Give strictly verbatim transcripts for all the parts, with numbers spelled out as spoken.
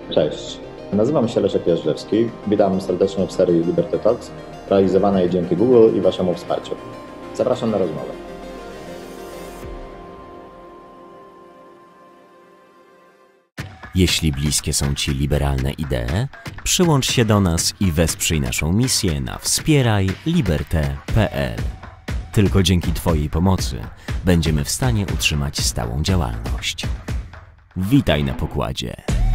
Cześć, nazywam się Leszek Jażdżewski. Witam serdecznie w serii Liberty Talks, realizowanej dzięki Google i Waszemu wsparciu. Zapraszam na rozmowę. Jeśli bliskie są Ci liberalne idee, przyłącz się do nas i wesprzyj naszą misję na wspieraj liberty kropka p l. Tylko dzięki Twojej pomocy będziemy w stanie utrzymać stałą działalność. Witaj na pokładzie.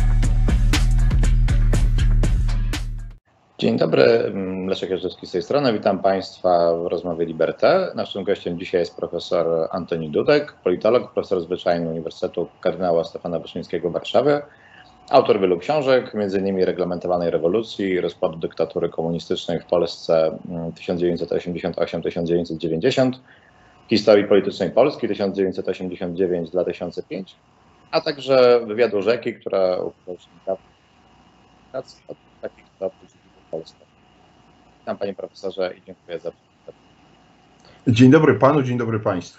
Dzień dobry, Leszek Jażdżewski z tej strony. Witam Państwa w rozmowie Liberty. Naszym gościem dzisiaj jest profesor Antoni Dudek, politolog, profesor zwyczajny Uniwersytetu Kardynała Stefana Wyszyńskiego w Warszawie, autor wielu książek, między innymi Reglamentowanej rewolucji, rozpadu dyktatury komunistycznej w Polsce tysiąc dziewięćset osiemdziesiąt osiem do tysiąc dziewięćset dziewięćdziesiąt, historii politycznej Polski tysiąc dziewięćset osiemdziesiąt dziewięć do dwa tysiące piąty, a także wywiadu Rzeki, która ukazała się prac od takich do Polsce. Witam Panie Profesorze i dziękuję za przybycie. Dzień dobry Panu, dzień dobry Państwu.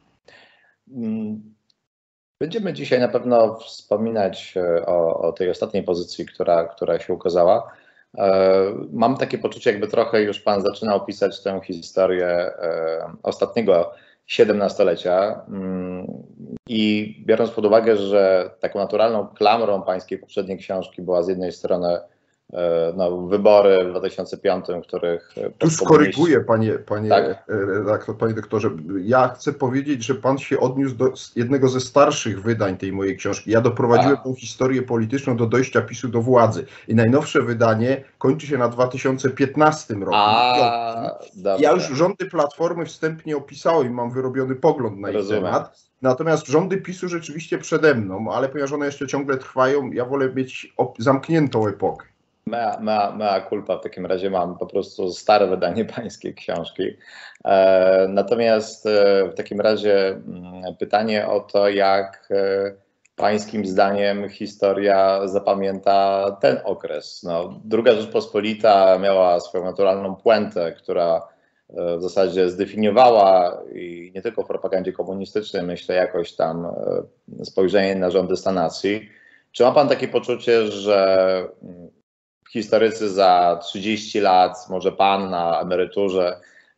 Będziemy dzisiaj na pewno wspominać o, o tej ostatniej pozycji, która, która się ukazała. Mam takie poczucie, jakby trochę już Pan zaczynał pisać tę historię ostatniego siedemnastolecia i biorąc pod uwagę, że taką naturalną klamrą Pańskiej poprzedniej książki była z jednej strony no, wybory w dwa tysiące piątym, których... Tu skoryguję, panie, panie, tak? redaktor, panie doktorze. Ja chcę powiedzieć, że pan się odniósł do jednego ze starszych wydań tej mojej książki. Ja doprowadziłem A. tą historię polityczną do dojścia PiSu do władzy. I najnowsze wydanie kończy się na dwa tysiące piętnastym roku. A, ja już rządy Platformy wstępnie opisałem i mam wyrobiony pogląd na ich temat. Natomiast rządy PiSu rzeczywiście przede mną, ale ponieważ one jeszcze ciągle trwają, ja wolę mieć zamkniętą epokę. Mea, mea, mea culpa, w takim razie mam po prostu stare wydanie pańskiej książki. E, natomiast e, w takim razie m, pytanie o to, jak e, pańskim zdaniem historia zapamięta ten okres. No, Druga Rzeczpospolita miała swoją naturalną puentę, która e, w zasadzie zdefiniowała i nie tylko w propagandzie komunistycznej, myślę, jakoś tam e, spojrzenie na rządy stanacji. Czy ma pan takie poczucie, że historycy za trzydzieści lat, może pan na emeryturze,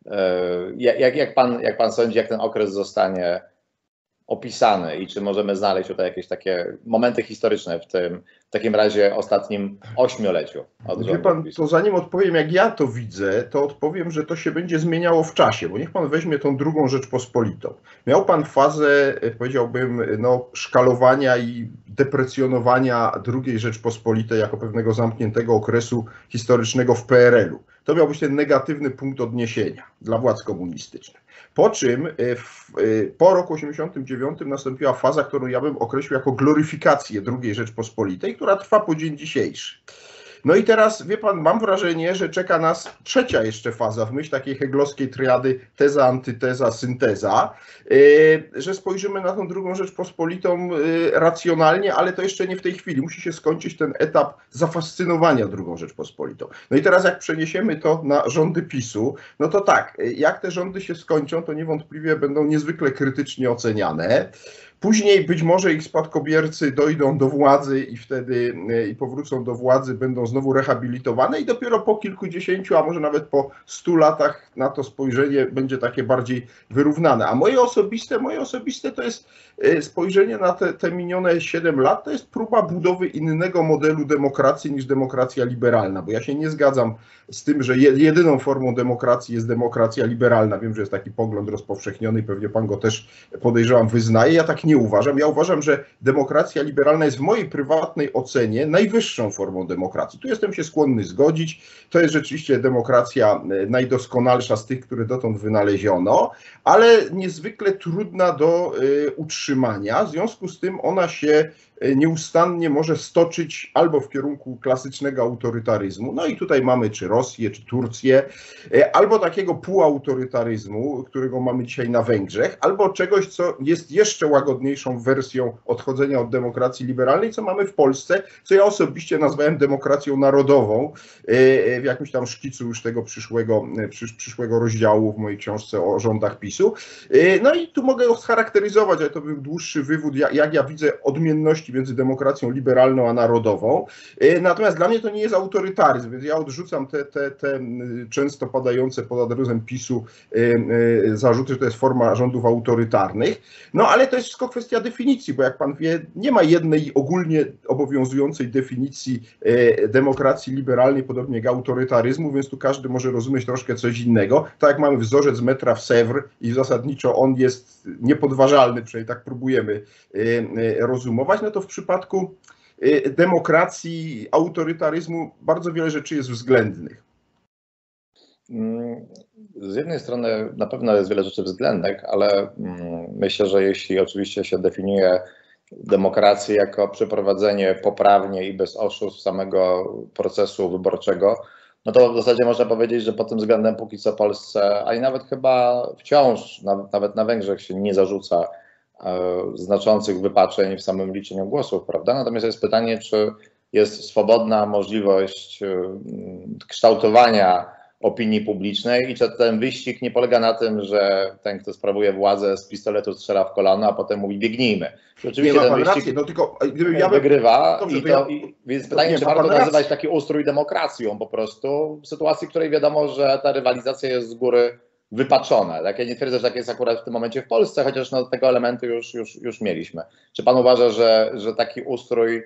jak, jak, pan, jak pan sądzi, jak ten okres zostanie opisany i czy możemy znaleźć tutaj jakieś takie momenty historyczne w tym, w takim razie ostatnim ośmioleciu? Wie pan, to zanim odpowiem, jak ja to widzę, to odpowiem, że to się będzie zmieniało w czasie, bo niech pan weźmie tą drugą Rzeczpospolitą. Miał pan fazę, powiedziałbym, no, szkalowania i deprecjonowania drugiej Rzeczpospolitej jako pewnego zamkniętego okresu historycznego w P R L u. To miał być ten negatywny punkt odniesienia dla władz komunistycznych. Po czym w, po roku osiemdziesiątym dziewiątym nastąpiła faza, którą ja bym określił jako gloryfikację drugiej Rzeczpospolitej, która trwa po dzień dzisiejszy. No i teraz, wie pan, mam wrażenie, że czeka nas trzecia jeszcze faza w myśl takiej heglowskiej triady teza, antyteza, synteza, yy, że spojrzymy na tą drugą Rzeczpospolitą yy, racjonalnie, ale to jeszcze nie w tej chwili. Musi się skończyć ten etap zafascynowania drugą Rzeczpospolitą. No i teraz jak przeniesiemy to na rządy PiSu, no to tak, jak te rządy się skończą, to niewątpliwie będą niezwykle krytycznie oceniane. Później być może ich spadkobiercy dojdą do władzy i wtedy i powrócą do władzy, będą znowu rehabilitowane i dopiero po kilkudziesięciu, a może nawet po stu latach na to spojrzenie będzie takie bardziej wyrównane. A moje osobiste, moje osobiste to jest spojrzenie na te, te minione siedem lat, to jest próba budowy innego modelu demokracji niż demokracja liberalna, bo ja się nie zgadzam z tym, że jedyną formą demokracji jest demokracja liberalna. Wiem, że jest taki pogląd rozpowszechniony i pewnie pan go też, podejrzewam, wyznaje. Ja tak nie uważam. Ja uważam, że demokracja liberalna jest w mojej prywatnej ocenie najwyższą formą demokracji. Tu jestem się skłonny zgodzić. To jest rzeczywiście demokracja najdoskonalsza z tych, które dotąd wynaleziono, ale niezwykle trudna do y, utrzymania. W związku z tym ona się nieustannie może stoczyć albo w kierunku klasycznego autorytaryzmu, no i tutaj mamy czy Rosję, czy Turcję, albo takiego półautorytaryzmu, którego mamy dzisiaj na Węgrzech, albo czegoś, co jest jeszcze łagodniejszą wersją odchodzenia od demokracji liberalnej, co mamy w Polsce, co ja osobiście nazwałem demokracją narodową, w jakimś tam szkicu już tego przyszłego, przysz, przyszłego rozdziału w mojej książce o rządach PiSu. No i tu mogę scharakteryzować, ale to był dłuższy wywód, jak ja widzę odmienności zależności między demokracją liberalną a narodową. Natomiast dla mnie to nie jest autorytaryzm, więc ja odrzucam te, te, te często padające pod adresem PiSu zarzuty, że to jest forma rządów autorytarnych. No ale to jest wszystko kwestia definicji, bo jak pan wie, nie ma jednej ogólnie obowiązującej definicji demokracji liberalnej, podobnie jak autorytaryzmu, więc tu każdy może rozumieć troszkę coś innego. Tak jak mamy wzorzec metra w Sèvres i zasadniczo on jest niepodważalny, przynajmniej tak próbujemy rozumować, no to w przypadku demokracji, autorytaryzmu bardzo wiele rzeczy jest względnych. Z jednej strony na pewno jest wiele rzeczy względnych, ale myślę, że jeśli oczywiście się definiuje demokrację jako przeprowadzenie poprawnie i bez oszustw samego procesu wyborczego, no to w zasadzie można powiedzieć, że pod tym względem póki co Polsce, a i nawet chyba wciąż, nawet na Węgrzech się nie zarzuca e, znaczących wypaczeń w samym liczeniu głosów, prawda? Natomiast jest pytanie, czy jest swobodna możliwość e, kształtowania opinii publicznej i czy ten wyścig nie polega na tym, że ten, kto sprawuje władzę, z pistoletu strzela w kolano, a potem mówi biegnijmy. Oczywiście ten wyścig rację, no tylko, ja wygrywa dobrze, i to, to ja, i, więc pytanie, nie, czy warto nazywać rację. taki ustrój demokracją po prostu w sytuacji, w której wiadomo, że ta rywalizacja jest z góry wypaczona. Tak? Ja nie twierdzę, że tak jest akurat w tym momencie w Polsce, chociaż no, tego elementu już, już, już mieliśmy. Czy pan uważa, że, że taki ustrój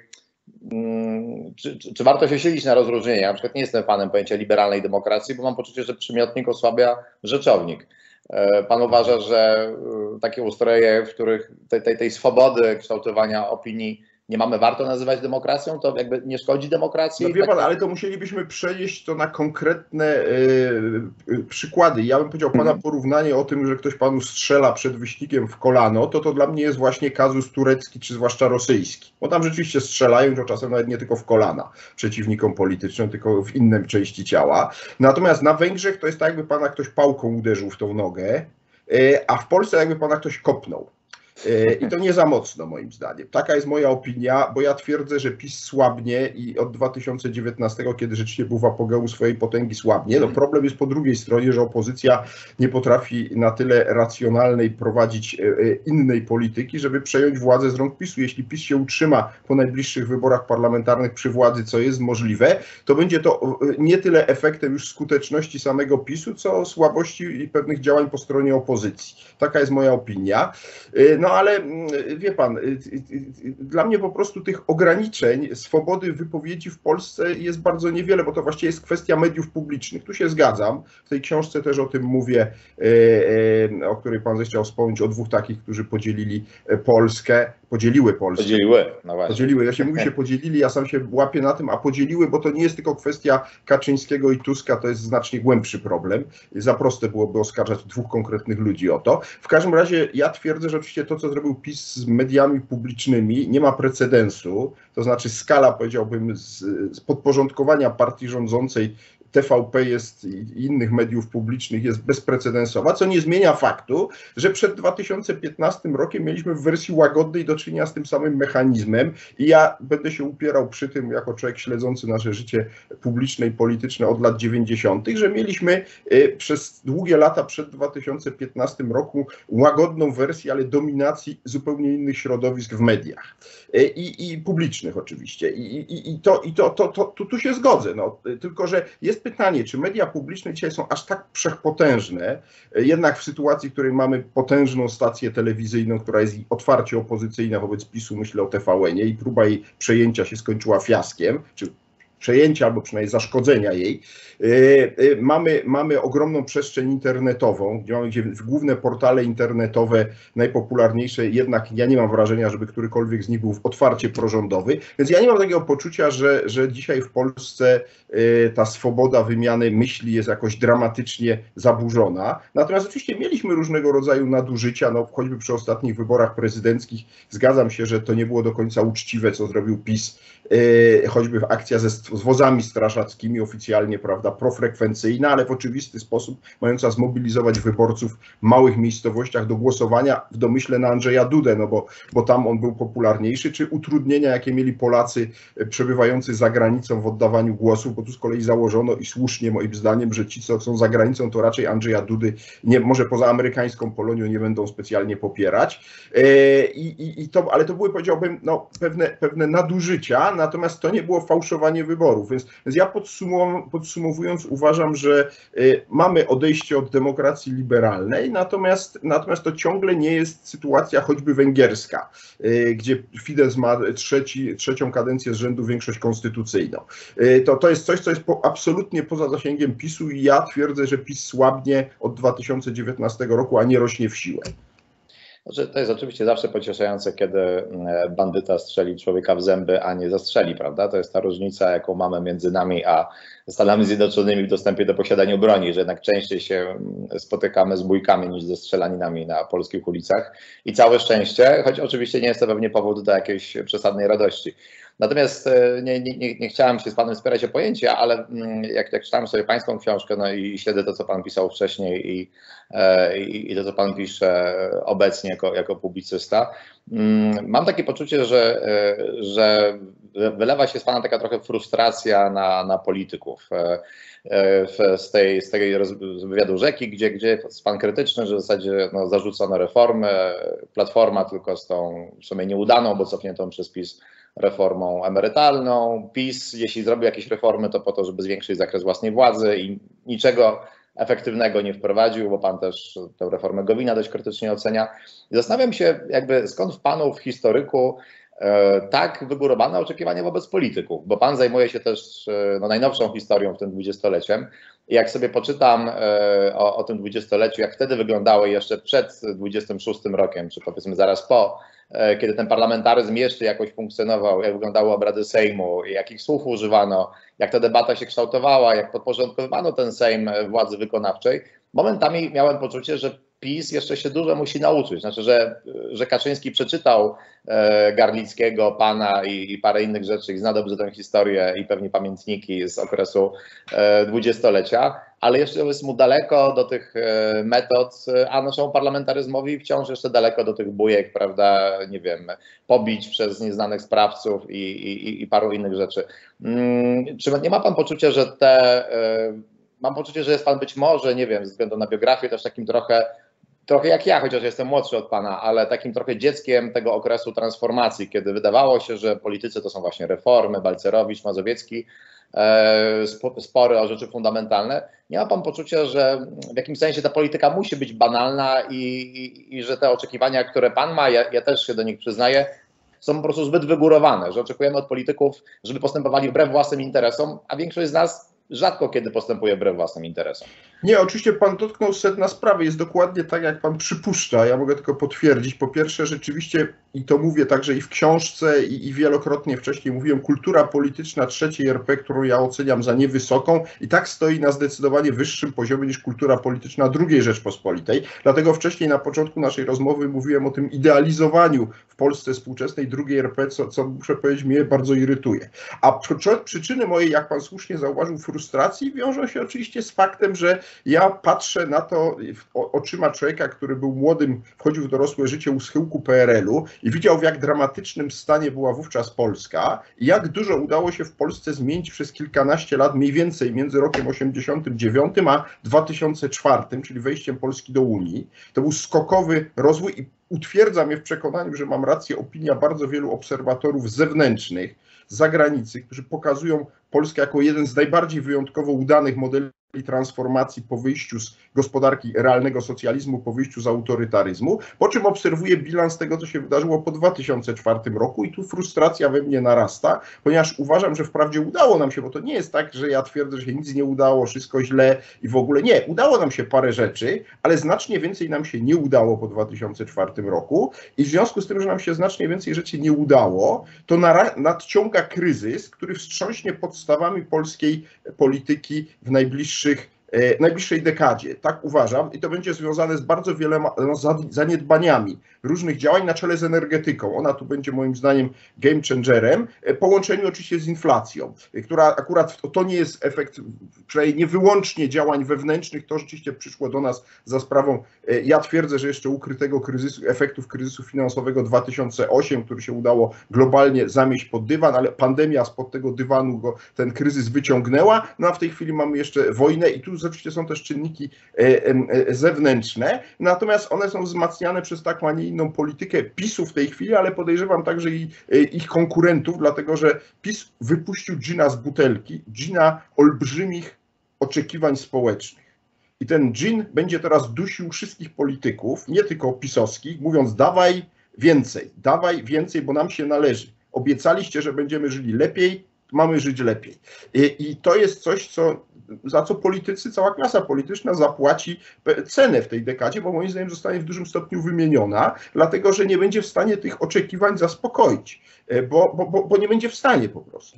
Czy, czy, czy warto się silić na rozróżnienie? Ja na przykład nie jestem fanem pojęcia liberalnej demokracji, bo mam poczucie, że przymiotnik osłabia rzeczownik. Pan uważa, że takie ustroje, w których tej, tej, tej swobody kształtowania opinii nie mamy, warto nazywać demokracją? To jakby nie szkodzi demokracji? No wie pan, ale to musielibyśmy przenieść to na konkretne y, przykłady. Ja bym powiedział, pana porównanie o tym, że ktoś panu strzela przed wyścigiem w kolano, to to dla mnie jest właśnie kazus turecki, czy zwłaszcza rosyjski. Bo tam rzeczywiście strzelają, to czasem nawet nie tylko w kolana przeciwnikom politycznym, tylko w innej części ciała. Natomiast na Węgrzech to jest tak, jakby pana ktoś pałką uderzył w tą nogę, y, a w Polsce jakby pana ktoś kopnął. I to nie za mocno moim zdaniem. Taka jest moja opinia, bo ja twierdzę, że PiS słabnie i od dwa tysiące dziewiętnastego, kiedy rzeczywiście był w apogeum swojej potęgi, słabnie. No problem jest po drugiej stronie, że opozycja nie potrafi na tyle racjonalnej prowadzić innej polityki, żeby przejąć władzę z rąk PiSu. Jeśli PiS się utrzyma po najbliższych wyborach parlamentarnych przy władzy, co jest możliwe, to będzie to nie tyle efektem już skuteczności samego PiSu, co słabości i pewnych działań po stronie opozycji. Taka jest moja opinia. No ale wie pan, dla mnie po prostu tych ograniczeń swobody wypowiedzi w Polsce jest bardzo niewiele, bo to właściwie jest kwestia mediów publicznych. Tu się zgadzam. W tej książce też o tym mówię, o której pan zechciał wspomnieć, o dwóch takich, którzy podzielili Polskę. Podzieliły Polskę. Podzieliły, no właśnie. Podzieliły. Ja się mówi, się podzielili, ja sam się łapię na tym, a podzieliły, bo to nie jest tylko kwestia Kaczyńskiego i Tuska, to jest znacznie głębszy problem. Za proste byłoby oskarżać dwóch konkretnych ludzi o to. W każdym razie ja twierdzę, że oczywiście to, co zrobił PiS z mediami publicznymi, nie ma precedensu, to znaczy skala, powiedziałbym, z, z podporządkowania partii rządzącej T V P jest i innych mediów publicznych jest bezprecedensowa, co nie zmienia faktu, że przed dwa tysiące piętnastym rokiem mieliśmy w wersji łagodnej do czynienia z tym samym mechanizmem i ja będę się upierał przy tym, jako człowiek śledzący nasze życie publiczne i polityczne od lat dziewięćdziesiątych, że mieliśmy przez długie lata przed dwa tysiące piętnastym roku łagodną wersję, ale dominacji zupełnie innych środowisk w mediach i, i publicznych oczywiście. I, i, i to, i to, to, to, to tu się zgodzę, no, tylko że jest pytanie, czy media publiczne dzisiaj są aż tak wszechpotężne, jednak w sytuacji, w której mamy potężną stację telewizyjną, która jest otwarcie opozycyjna wobec PiSu, myślę o T V N-ie i próba jej przejęcia się skończyła fiaskiem, czy przejęcia albo przynajmniej zaszkodzenia jej. Mamy, mamy ogromną przestrzeń internetową, gdzie mamy gdzie główne portale internetowe najpopularniejsze, jednak ja nie mam wrażenia, żeby którykolwiek z nich był otwarcie prorządowy, więc ja nie mam takiego poczucia, że, że dzisiaj w Polsce ta swoboda wymiany myśli jest jakoś dramatycznie zaburzona. Natomiast oczywiście mieliśmy różnego rodzaju nadużycia, no choćby przy ostatnich wyborach prezydenckich. Zgadzam się, że to nie było do końca uczciwe, co zrobił PiS, choćby akcja ze z wozami straszackimi, oficjalnie, prawda, profrekwencyjna, ale w oczywisty sposób mająca zmobilizować wyborców w małych miejscowościach do głosowania w domyśle na Andrzeja Dudę, no bo, bo tam on był popularniejszy, czy utrudnienia, jakie mieli Polacy przebywający za granicą w oddawaniu głosów, bo tu z kolei założono i słusznie moim zdaniem, że ci, co są za granicą, to raczej Andrzeja Dudy, nie, może poza amerykańską Polonią, nie będą specjalnie popierać. I, i, i to, ale to były, powiedziałbym, no, pewne, pewne nadużycia, natomiast to nie było fałszowanie wyborów. Więc, więc ja podsumuw, podsumowując uważam, że y, mamy odejście od demokracji liberalnej, natomiast, natomiast to ciągle nie jest sytuacja choćby węgierska, y, gdzie Fidesz ma trzeci, trzecią kadencję z rzędu większość konstytucyjną. Y, to, to jest coś, co jest po, absolutnie poza zasięgiem PiSu i ja twierdzę, że PiS słabnie od dwa tysiące dziewiętnastego roku, a nie rośnie w siłę. Znaczy, to jest oczywiście zawsze pocieszające, kiedy bandyta strzeli człowieka w zęby, a nie zastrzeli, prawda? To jest ta różnica, jaką mamy między nami a Stanami Zjednoczonymi w dostępie do posiadania broni, że jednak częściej się spotykamy z bójkami niż ze strzelaninami na polskich ulicach. I całe szczęście, choć oczywiście nie jest to pewnie powód do jakiejś przesadnej radości. Natomiast nie, nie, nie chciałem się z panem spierać o pojęcia, ale jak, jak czytałem sobie pańską książkę, no i śledzę to, co pan pisał wcześniej i, i, i to, co pan pisze obecnie jako, jako publicysta, mam takie poczucie, że, że wylewa się z pana taka trochę frustracja na, na polityków. Z tej, z tej z wywiadu Rzeki, gdzie, gdzie jest pan krytyczny, że w zasadzie no, zarzucono reformy, Platforma tylko z tą w sumie nieudaną, bo cofniętą przez PiS reformą emerytalną. PiS, jeśli zrobił jakieś reformy, to po to, żeby zwiększyć zakres własnej władzy i niczego efektywnego nie wprowadził, bo pan też tę reformę Gowina dość krytycznie ocenia. I zastanawiam się, jakby skąd w panu, w historyku, e, tak wygórowane oczekiwania wobec polityków, bo pan zajmuje się też e, no, najnowszą historią w tym dwudziestoleciem. I jak sobie poczytam e, o, o tym dwudziestoleciu, jak wtedy wyglądały jeszcze przed dwudziestym szóstym rokiem, czy powiedzmy zaraz po, kiedy ten parlamentaryzm jeszcze jakoś funkcjonował, jak wyglądały obrady Sejmu, jakich słów używano, jak ta debata się kształtowała, jak podporządkowywano ten Sejm władzy wykonawczej, momentami miałem poczucie, że PiS jeszcze się dużo musi nauczyć. Znaczy, że, że Kaczyński przeczytał e, Garlickiego, Pana i, i parę innych rzeczy i zna dobrze tę historię i pewnie pamiętniki z okresu e, dwudziestolecia, ale jeszcze jest mu daleko do tych e, metod, a naszemu parlamentaryzmowi wciąż jeszcze daleko do tych bujek, prawda, nie wiem, pobić przez nieznanych sprawców i, i, i paru innych rzeczy. Hmm, czy nie ma pan poczucia, że te... E, mam poczucie, że jest pan być może, nie wiem, ze względu na biografię, też takim trochę Trochę jak ja, chociaż jestem młodszy od pana, ale takim trochę dzieckiem tego okresu transformacji, kiedy wydawało się, że politycy to są właśnie reformy, Balcerowicz, Mazowiecki, e, spory o rzeczy fundamentalne. Nie ma pan poczucia, że w jakimś sensie ta polityka musi być banalna i, i, i że te oczekiwania, które pan ma, ja, ja też się do nich przyznaję, są po prostu zbyt wygórowane, że oczekujemy od polityków, żeby postępowali wbrew własnym interesom, a większość z nas rzadko kiedy postępuje wbrew własnym interesom. Nie, oczywiście pan dotknął sedna sprawy, jest dokładnie tak, jak pan przypuszcza, ja mogę tylko potwierdzić. Po pierwsze, rzeczywiście, i to mówię także i w książce, i, i wielokrotnie wcześniej mówiłem, kultura polityczna trzeciej R P, którą ja oceniam za niewysoką, i tak stoi na zdecydowanie wyższym poziomie niż kultura polityczna drugiej Rzeczpospolitej. Dlatego wcześniej na początku naszej rozmowy mówiłem o tym idealizowaniu w Polsce współczesnej drugiej R P, co, co muszę powiedzieć, mnie bardzo irytuje. A przyczyny mojej, jak pan słusznie zauważył, frustracji wiążą się oczywiście z faktem, że ja patrzę na to oczyma człowieka, który był młodym, wchodził w dorosłe życie u schyłku P R L-u i widział, w jak dramatycznym stanie była wówczas Polska i jak dużo udało się w Polsce zmienić przez kilkanaście lat, mniej więcej między rokiem osiemdziesiątym dziewiątym a dwa tysiące czwartym, czyli wejściem Polski do Unii. To był skokowy rozwój i utwierdza mnie w przekonaniu, że mam rację opinia bardzo wielu obserwatorów zewnętrznych, z zagranicy, którzy pokazują Polskę jako jeden z najbardziej wyjątkowo udanych modeli transformacji po wyjściu z gospodarki realnego socjalizmu, po wyjściu z autorytaryzmu, po czym obserwuję bilans tego, co się wydarzyło po dwa tysiące czwartym roku i tu frustracja we mnie narasta, ponieważ uważam, że wprawdzie udało nam się, bo to nie jest tak, że ja twierdzę, że się nic nie udało, wszystko źle i w ogóle nie. Udało nam się parę rzeczy, ale znacznie więcej nam się nie udało po dwa tysiące czwartym roku i w związku z tym, że nam się znacznie więcej rzeczy nie udało, to nadciąga kryzys, który wstrząśnie podstawami polskiej polityki w najbliższych w najbliższej dekadzie. Tak uważam i to będzie związane z bardzo wieloma no, zaniedbaniami różnych działań na czele z energetyką. Ona tu będzie moim zdaniem game changerem, w połączeniu oczywiście z inflacją, która akurat to nie jest efekt, przynajmniej nie wyłącznie działań wewnętrznych, to rzeczywiście przyszło do nas za sprawą, ja twierdzę, że jeszcze ukrytego kryzysu, efektów kryzysu finansowego dwa tysiące ósmego, który się udało globalnie zamieść pod dywan, ale pandemia spod tego dywanu go ten kryzys wyciągnęła, no a w tej chwili mamy jeszcze wojnę i tu oczywiście są też czynniki zewnętrzne, natomiast one są wzmacniane przez taką, a nie inną politykę PiSu w tej chwili, ale podejrzewam także i ich konkurentów, dlatego że PiS wypuścił dżina z butelki, dżina olbrzymich oczekiwań społecznych. I ten dżin będzie teraz dusił wszystkich polityków, nie tylko pisowskich, mówiąc dawaj więcej, dawaj więcej, bo nam się należy. Obiecaliście, że będziemy żyli lepiej, mamy żyć lepiej. I, i to jest coś, co, za co politycy, cała klasa polityczna zapłaci cenę w tej dekadzie, bo moim zdaniem zostanie w dużym stopniu wymieniona, dlatego że nie będzie w stanie tych oczekiwań zaspokoić, bo, bo, bo, bo nie będzie w stanie po prostu.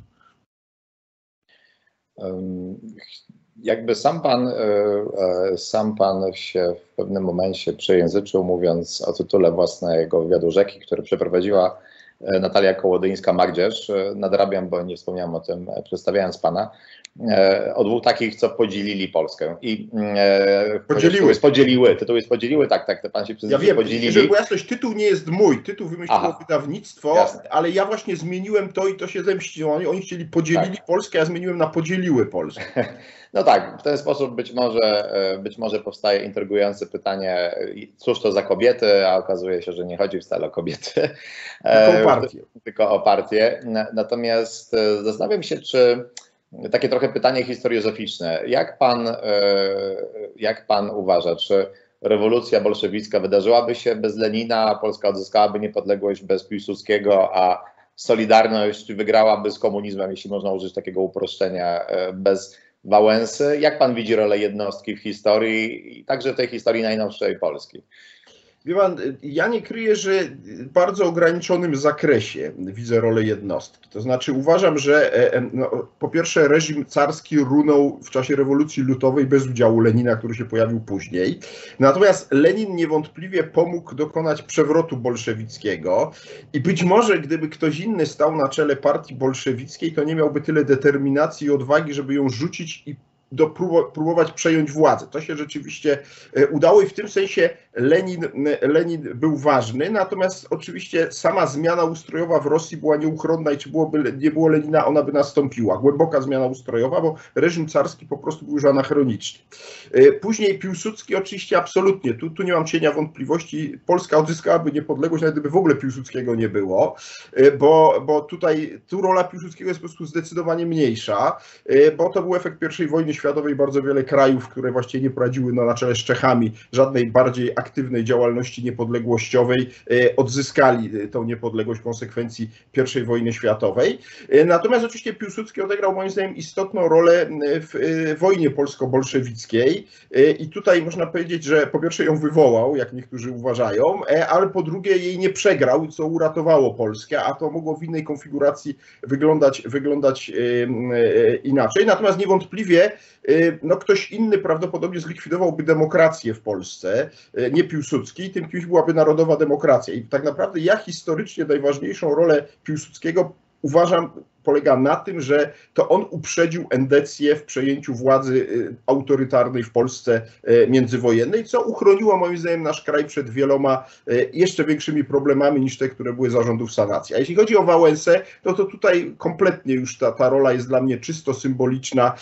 Um, jakby sam pan, sam pan się w pewnym momencie przejęzyczył, mówiąc o tytule własnego wywiadu Rzeki, który przeprowadziła Natalia Kołodyńska-Magdzierz. Nadrabiam, bo nie wspomniałem o tym, przedstawiając pana. O dwóch takich, co podzielili Polskę. I podzieliły. Tytuły podzieliły, tytuły jest podzieliły, tak, tak, pan się przyznaje, ja wiem, podzielili. Żeby była jasność, tytuł nie jest mój, tytuł wymyśliło Aha, wydawnictwo, jasne. Ale ja właśnie zmieniłem to i to się zemściło. Oni, oni chcieli podzielili tak. Polskę, ja zmieniłem na podzieliły Polskę. No tak, w ten sposób być może, być może powstaje intrygujące pytanie, cóż to za kobiety, a okazuje się, że nie chodzi wcale o kobiety. Tylko o partię. Tylko o partię. Natomiast zastanawiam się, czy takie trochę pytanie historiozoficzne. Jak pan, jak pan uważa, czy rewolucja bolszewicka wydarzyłaby się bez Lenina, a Polska odzyskałaby niepodległość bez Piłsudskiego, a Solidarność wygrałaby z komunizmem, jeśli można użyć takiego uproszczenia, bez Wałęsy? Jak pan widzi rolę jednostki w historii i także w tej historii najnowszej Polski? Wie pan, ja nie kryję, że w bardzo ograniczonym zakresie widzę rolę jednostki. To znaczy uważam, że no, po pierwsze reżim carski runął w czasie rewolucji lutowej bez udziału Lenina, który się pojawił później. Natomiast Lenin niewątpliwie pomógł dokonać przewrotu bolszewickiego i być może gdyby ktoś inny stał na czele partii bolszewickiej, to nie miałby tyle determinacji i odwagi, żeby ją rzucić i do próbować przejąć władzę. To się rzeczywiście udało i w tym sensie Lenin, Lenin był ważny, natomiast oczywiście sama zmiana ustrojowa w Rosji była nieuchronna i czy byłoby, nie było Lenina, ona by nastąpiła. Głęboka zmiana ustrojowa, bo reżim carski po prostu był już anachroniczny. Później Piłsudski oczywiście absolutnie, tu, tu nie mam cienia wątpliwości, Polska odzyskałaby niepodległość, nawet gdyby w ogóle Piłsudskiego nie było, bo, bo tutaj tu rola Piłsudskiego jest po prostu zdecydowanie mniejsza, bo to był efekt pierwszej wojny światowej. Bardzo wiele krajów, które właściwie nie prowadziły no, na czele z Czechami żadnej bardziej aktywnej działalności niepodległościowej, odzyskali tą niepodległość w konsekwencji pierwszej wojny światowej. Natomiast oczywiście Piłsudski odegrał moim zdaniem istotną rolę w wojnie polsko-bolszewickiej i tutaj można powiedzieć, że po pierwsze ją wywołał, jak niektórzy uważają, ale po drugie jej nie przegrał, co uratowało Polskę, a to mogło w innej konfiguracji wyglądać, wyglądać inaczej. Natomiast niewątpliwie no, ktoś inny prawdopodobnie zlikwidowałby demokrację w Polsce, nie Piłsudski, tym kimś byłaby narodowa demokracja. I tak naprawdę ja historycznie najważniejszą rolę Piłsudskiego uważam polega na tym, że to on uprzedził endecję w przejęciu władzy autorytarnej w Polsce międzywojennej, co uchroniło moim zdaniem nasz kraj przed wieloma jeszcze większymi problemami niż te, które były za rządów sanacji. A jeśli chodzi o Wałęsę, no to tutaj kompletnie już ta, ta rola jest dla mnie czysto symboliczna.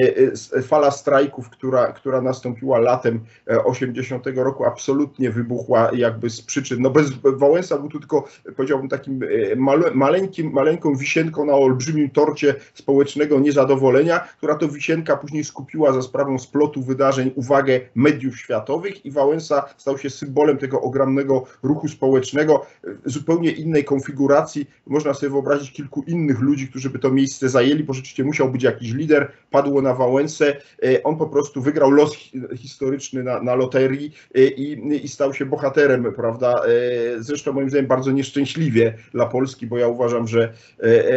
Fala strajków, która, która nastąpiła latem osiemdziesiątego roku, absolutnie wybuchła jakby z przyczyn, no bez Wałęsa był tu tylko, powiedziałbym, takim male, maleńkim, maleńką wisienką na olbrzymim torcie społecznego niezadowolenia, która to wisienka później skupiła za sprawą splotu wydarzeń uwagę mediów światowych i Wałęsa stał się symbolem tego ogromnego ruchu społecznego, zupełnie innej konfiguracji. Można sobie wyobrazić kilku innych ludzi, którzy by to miejsce zajęli, bo rzeczywiście musiał być jakiś lider, padło na Wałęsę, on po prostu wygrał los historyczny na, na loterii i, i stał się bohaterem, prawda, zresztą moim zdaniem bardzo nieszczęśliwie dla Polski, bo ja uważam, że ja mam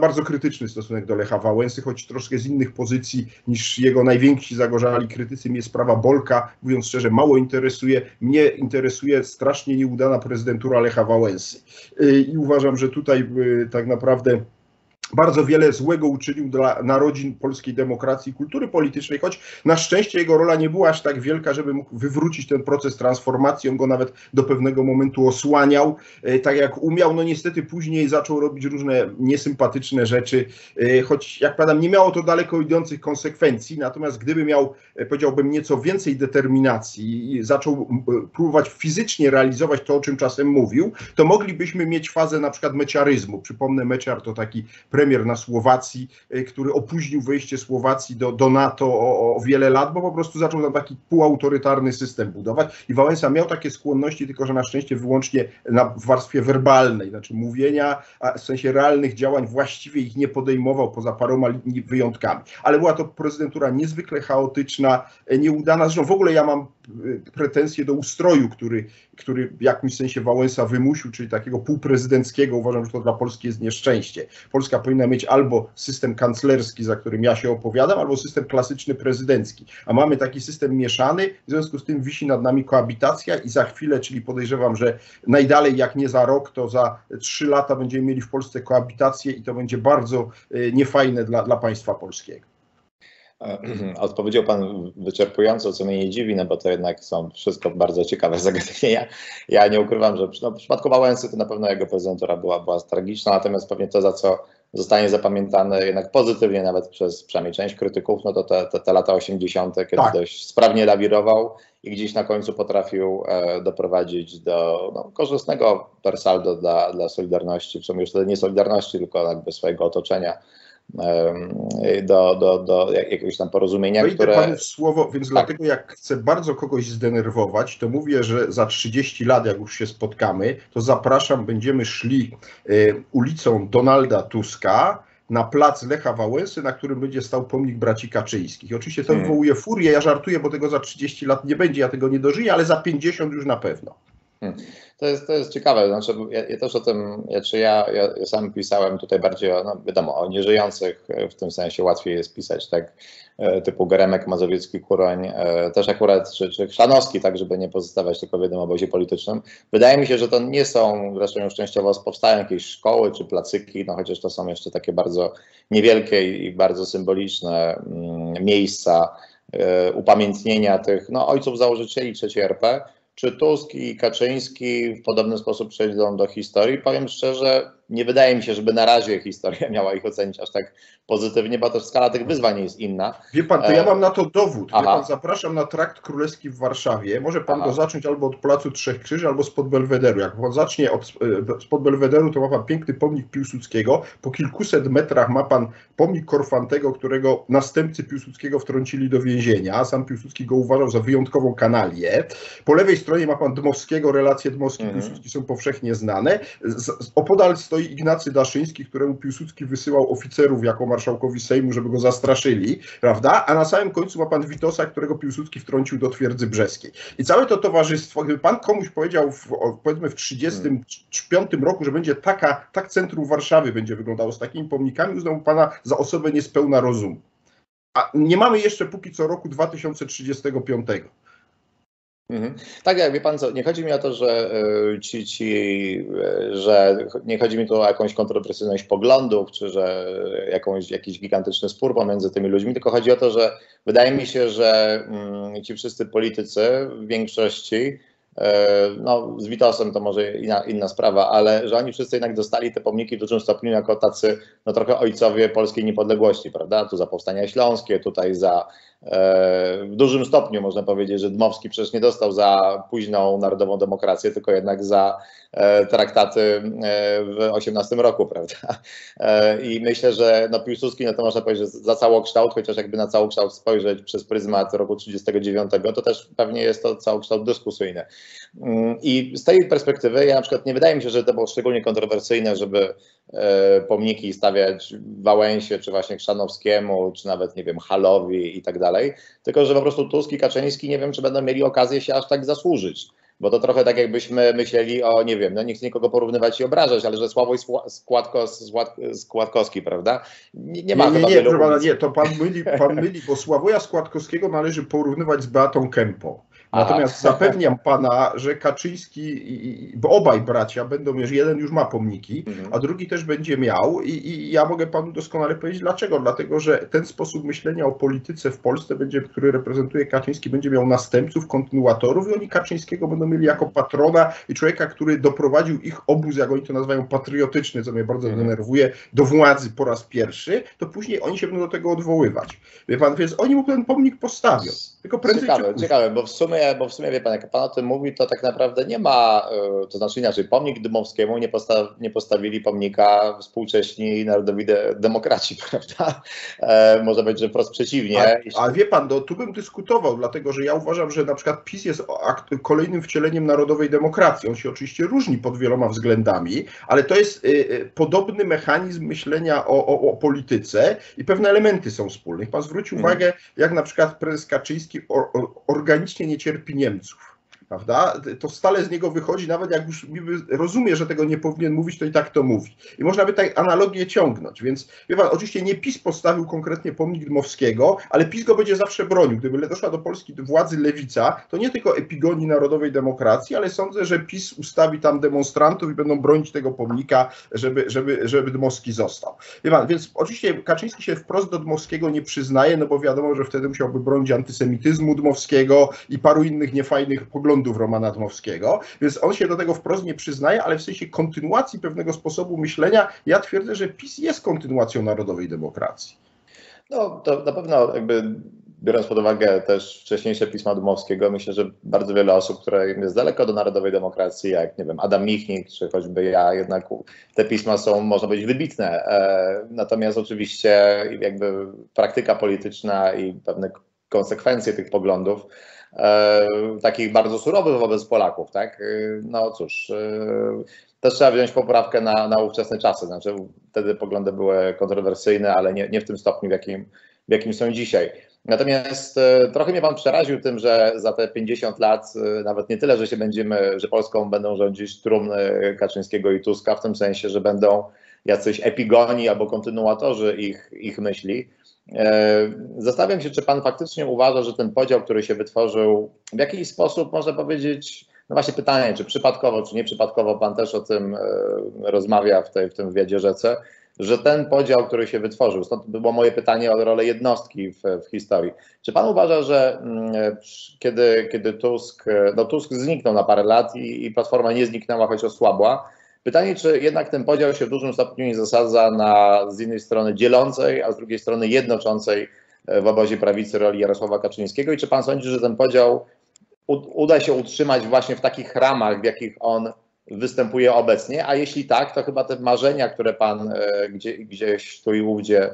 bardzo krytyczny stosunek do Lecha Wałęsy, choć troszkę z innych pozycji niż jego najwięksi zagorzali krytycy. Mnie sprawa Bolka, mówiąc szczerze, mało interesuje. Mnie interesuje strasznie nieudana prezydentura Lecha Wałęsy. I uważam, że tutaj tak naprawdę bardzo wiele złego uczynił dla narodzin polskiej demokracji i kultury politycznej, choć na szczęście jego rola nie była aż tak wielka, żeby mógł wywrócić ten proces transformacji. On go nawet do pewnego momentu osłaniał, tak jak umiał. No niestety później zaczął robić różne niesympatyczne rzeczy, choć jak powiadam, nie miało to daleko idących konsekwencji. Natomiast gdyby miał, powiedziałbym, nieco więcej determinacji i zaczął próbować fizycznie realizować to, o czym czasem mówił, to moglibyśmy mieć fazę na przykład meciaryzmu. Przypomnę, Meciar to taki premier na Słowacji, który opóźnił wejście Słowacji do, do NATO o, o wiele lat, bo po prostu zaczął tam taki półautorytarny system budować i Wałęsa miał takie skłonności, tylko że na szczęście wyłącznie na, w warstwie werbalnej, znaczy mówienia, a w sensie realnych działań właściwie ich nie podejmował poza paroma wyjątkami. Ale była to prezydentura niezwykle chaotyczna, nieudana. Zresztą w ogóle ja mam pretensje do ustroju, który, który w jakimś sensie Wałęsa wymusił, czyli takiego półprezydenckiego. Uważam, że to dla Polski jest nieszczęście. Polska powinna mieć albo system kanclerski, za którym ja się opowiadam, albo system klasyczny prezydencki. A mamy taki system mieszany, w związku z tym wisi nad nami koabitacja i za chwilę, czyli podejrzewam, że najdalej jak nie za rok, to za trzy lata będziemy mieli w Polsce koabitację i to będzie bardzo niefajne dla, dla państwa polskiego. Odpowiedział Pan wyczerpująco, co mnie nie dziwi, no bo to jednak są wszystko bardzo ciekawe zagadnienia. Ja nie ukrywam, że no, w przypadku Wałęsy to na pewno jego prezydentura była, była tragiczna, natomiast pewnie to, za co zostanie zapamiętane jednak pozytywnie nawet przez przynajmniej część krytyków, no to te, te, te lata osiemdziesiąte, kiedy tak. dość sprawnie lawirował i gdzieś na końcu potrafił e, doprowadzić do no, korzystnego per saldo dla, dla Solidarności, w sumie już wtedy nie Solidarności, tylko jakby swojego otoczenia. Do, do, do jakiegoś tam porozumienia, Wejdę które... panu w słowo, więc tak. Dlatego jak chcę bardzo kogoś zdenerwować, to mówię, że za trzydzieści lat, jak już się spotkamy, to zapraszam, będziemy szli y, ulicą Donalda Tuska na plac Lecha Wałęsy, na którym będzie stał pomnik braci Kaczyńskich. Oczywiście to hmm. wywołuje furię, ja żartuję, bo tego za trzydzieści lat nie będzie, ja tego nie dożyję, ale za pięćdziesiąt już na pewno. Hmm. To jest, to jest ciekawe, znaczy ja, ja też o tym, ja, czy ja, ja sam pisałem tutaj bardziej o, no wiadomo, o nieżyjących, w tym sensie łatwiej jest pisać, tak, typu Geremek, Mazowiecki, Kuroń, też akurat, czy, czy Chrzanowski, tak, żeby nie pozostawać tylko w jednym obozie politycznym. Wydaje mi się, że to nie są, zresztą już częściowo powstają jakieś szkoły czy placyki, no chociaż to są jeszcze takie bardzo niewielkie i bardzo symboliczne mm, miejsca y, upamiętnienia tych no, ojców założycieli trzeciej R P. Czy Tusk i Kaczyński w podobny sposób przejdą do historii? Powiem szczerze, nie wydaje mi się, żeby na razie historia miała ich ocenić aż tak pozytywnie, bo też skala tych wyzwań jest inna. Wie pan, to ja mam na to dowód. Wie pan, zapraszam na Trakt Królewski w Warszawie. Może pan Aha. go zacząć albo od Placu Trzech Krzyży, albo spod Belwederu. Jak pan zacznie od, spod Belwederu, to ma pan piękny pomnik Piłsudskiego. Po kilkuset metrach ma pan pomnik Korfantego, którego następcy Piłsudskiego wtrącili do więzienia. A sam Piłsudski go uważał za wyjątkową kanalię. Po lewej stronie ma pan Dmowskiego. Relacje Dmowski-Piłsudski mhm. są powszechnie znane. Z, opodal stoi Ignacy Daszyński, któremu Piłsudski wysyłał oficerów jako marszałkowi Sejmu, żeby go zastraszyli, prawda? A na samym końcu ma pan Witosa, którego Piłsudski wtrącił do Twierdzy Brzeskiej. I całe to towarzystwo, gdyby pan komuś powiedział w, powiedzmy w trzydziestym piątym roku, że będzie taka, tak centrum Warszawy będzie wyglądało z takimi pomnikami, uznał pana za osobę niespełna rozumu. A nie mamy jeszcze póki co roku dwa tysiące trzydziestego piątego. Mhm. Tak, jak wie pan co, nie chodzi mi o to, że ci, ci, że nie chodzi mi tu o jakąś kontrowersyjność poglądów, czy że jakąś, jakiś gigantyczny spór pomiędzy tymi ludźmi, tylko chodzi o to, że wydaje mi się, że mm, ci wszyscy politycy w większości, no z Witosem to może inna, inna sprawa, ale że oni wszyscy jednak dostali te pomniki w dużym stopniu jako tacy, no trochę ojcowie polskiej niepodległości, prawda? Tu za powstania śląskie, tutaj za w dużym stopniu można powiedzieć, że Dmowski przecież nie dostał za późną narodową demokrację, tylko jednak za traktaty w osiemnastym roku, prawda? I myślę, że no Piłsudski, no to można powiedzieć, że za całokształt, chociaż jakby na całokształt spojrzeć przez pryzmat roku trzydziestego dziewiątego, to też pewnie jest to całokształt dyskusyjny. I z tej perspektywy ja na przykład nie wydaje mi się, że to było szczególnie kontrowersyjne, żeby pomniki stawiać Wałęsie, czy właśnie Chrzanowskiemu, czy nawet, nie wiem, Halowi i tak dalej, tylko że po prostu Tusk i Kaczyński nie wiem, czy będą mieli okazję się aż tak zasłużyć Bo to trochę tak jakbyśmy myśleli o, nie wiem, no nie chcę nikogo porównywać i obrażać, ale że Sławoj Składkos, Składkowski, prawda? Nie, nie ma nie, nie, chyba nie, wielu... proszę pana, nie, to pan myli, pan myli, bo Sławoja Składkowskiego należy porównywać z Beatą Kempą. Natomiast Aha. zapewniam pana, że Kaczyński, i, bo obaj bracia będą mieć, jeden już ma pomniki, mhm. a drugi też będzie miał i, i ja mogę panu doskonale powiedzieć dlaczego. Dlatego, że ten sposób myślenia o polityce w Polsce, będzie, który reprezentuje Kaczyński, będzie miał następców, kontynuatorów i oni Kaczyńskiego będą mieli jako patrona i człowieka, który doprowadził ich obóz, jak oni to nazywają, patriotyczny, co mnie bardzo mhm. denerwuje, do władzy po raz pierwszy, to później oni się będą do tego odwoływać. Wie pan, więc oni mu ten pomnik postawią. Tylko prędzej ciekawe, ciekawe, bo w sumie, bo w sumie wie pan, jak pan o tym mówi, to tak naprawdę nie ma, to znaczy inaczej, pomnik Dmowskiemu nie, posta nie postawili pomnika współcześni narodowi de demokraci, prawda? E, może być, że wprost przeciwnie. Ale, ale wie pan, no, tu bym dyskutował, dlatego że ja uważam, że na przykład PiS jest kolejnym wcieleniem narodowej demokracji. On się oczywiście różni pod wieloma względami, ale to jest y, y, podobny mechanizm myślenia o, o, o polityce i pewne elementy są wspólne. Niech pan zwróci hmm. uwagę, jak na przykład prezes Kaczyński or, or, organicznie nie cierpi Niemców. Prawda? To stale z niego wychodzi, nawet jak już rozumie, że tego nie powinien mówić, to i tak to mówi. I można by tak analogię ciągnąć. Więc wie pan, oczywiście nie PiS postawił konkretnie pomnik Dmowskiego, ale PiS go będzie zawsze bronił. Gdyby doszła do Polski władzy lewica, to nie tylko epigonii narodowej demokracji, ale sądzę, że PiS ustawi tam demonstrantów i będą bronić tego pomnika, żeby, żeby, żeby Dmowski został. Wie pan, więc oczywiście Kaczyński się wprost do Dmowskiego nie przyznaje, no bo wiadomo, że wtedy musiałby bronić antysemityzmu Dmowskiego i paru innych niefajnych poglądów Romana Dmowskiego, więc on się do tego wprost nie przyznaje, ale w sensie kontynuacji pewnego sposobu myślenia, ja twierdzę, że PiS jest kontynuacją narodowej demokracji. No to na pewno jakby biorąc pod uwagę też wcześniejsze pisma Dmowskiego, myślę, że bardzo wiele osób, które jest daleko do narodowej demokracji, jak nie wiem, Adam Michnik, czy choćby ja, jednak te pisma są, można powiedzieć, wybitne. Natomiast oczywiście jakby praktyka polityczna i pewne konsekwencje tych poglądów E, takich bardzo surowych wobec Polaków, tak? No cóż, e, też trzeba wziąć poprawkę na, na ówczesne czasy, znaczy wtedy poglądy były kontrowersyjne, ale nie, nie w tym stopniu, w jakim, w jakim są dzisiaj. Natomiast e, trochę mnie pan przeraził tym, że za te pięćdziesiąt lat e, nawet nie tyle, że się będziemy, że Polską będą rządzić trumny Kaczyńskiego i Tuska, w tym sensie, że będą jacyś epigoni albo kontynuatorzy ich, ich myśli. Zastanawiam się, czy pan faktycznie uważa, że ten podział, który się wytworzył, w jakiś sposób można powiedzieć, no właśnie pytanie, czy przypadkowo, czy nieprzypadkowo, pan też o tym rozmawia w, tej, w tym wywiadzie Rzece, że ten podział, który się wytworzył, stąd było moje pytanie o rolę jednostki w, w historii. Czy pan uważa, że kiedy, kiedy Tusk, no Tusk zniknął na parę lat i, i Platforma nie zniknęła, choć osłabła, pytanie, czy jednak ten podział się w dużym stopniu nie zasadza na z jednej strony dzielącej, a z drugiej strony jednoczącej w obozie prawicy roli Jarosława Kaczyńskiego i czy pan sądzi, że ten podział uda się utrzymać właśnie w takich ramach, w jakich on występuje obecnie, a jeśli tak, to chyba te marzenia, które pan gdzie, gdzieś tu i ówdzie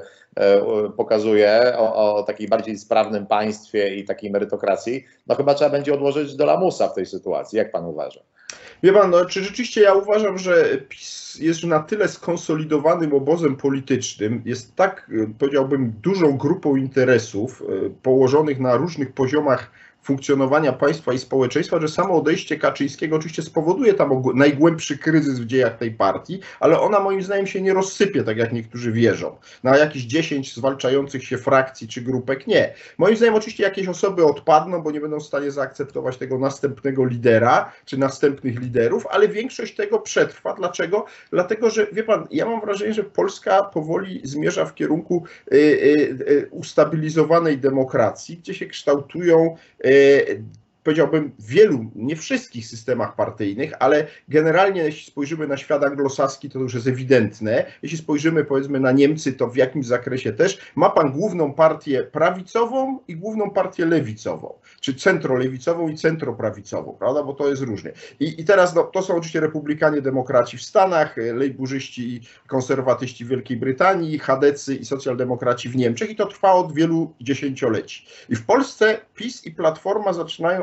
pokazuje o, o takim bardziej sprawnym państwie i takiej merytokracji, no chyba trzeba będzie odłożyć do lamusa w tej sytuacji. Jak pan uważa? Wie pan, no, czy rzeczywiście ja uważam, że PiS jest na tyle skonsolidowanym obozem politycznym, jest tak, powiedziałbym, dużą grupą interesów położonych na różnych poziomach funkcjonowania państwa i społeczeństwa, że samo odejście Kaczyńskiego oczywiście spowoduje tam najgłębszy kryzys w dziejach tej partii, ale ona moim zdaniem się nie rozsypie, tak jak niektórzy wierzą, na jakieś dziesięć zwalczających się frakcji czy grupek. Nie. Moim zdaniem oczywiście jakieś osoby odpadną, bo nie będą w stanie zaakceptować tego następnego lidera czy następnych liderów, ale większość tego przetrwa. Dlaczego? Dlatego, że wie pan, ja mam wrażenie, że Polska powoli zmierza w kierunku y, y, y, ustabilizowanej demokracji, gdzie się kształtują powiedziałbym w wielu, nie wszystkich systemach partyjnych, ale generalnie jeśli spojrzymy na świat anglosaski, to już jest ewidentne. Jeśli spojrzymy powiedzmy na Niemcy, to w jakimś zakresie też ma pan główną partię prawicową i główną partię lewicową, czy centrolewicową i centroprawicową, prawda, bo to jest różnie. I, i teraz no, to są oczywiście republikanie, demokraci w Stanach, lejburzyści i konserwatyści w Wielkiej Brytanii, chadecy i socjaldemokraci w Niemczech i to trwa od wielu dziesięcioleci. I w Polsce PiS i Platforma zaczynają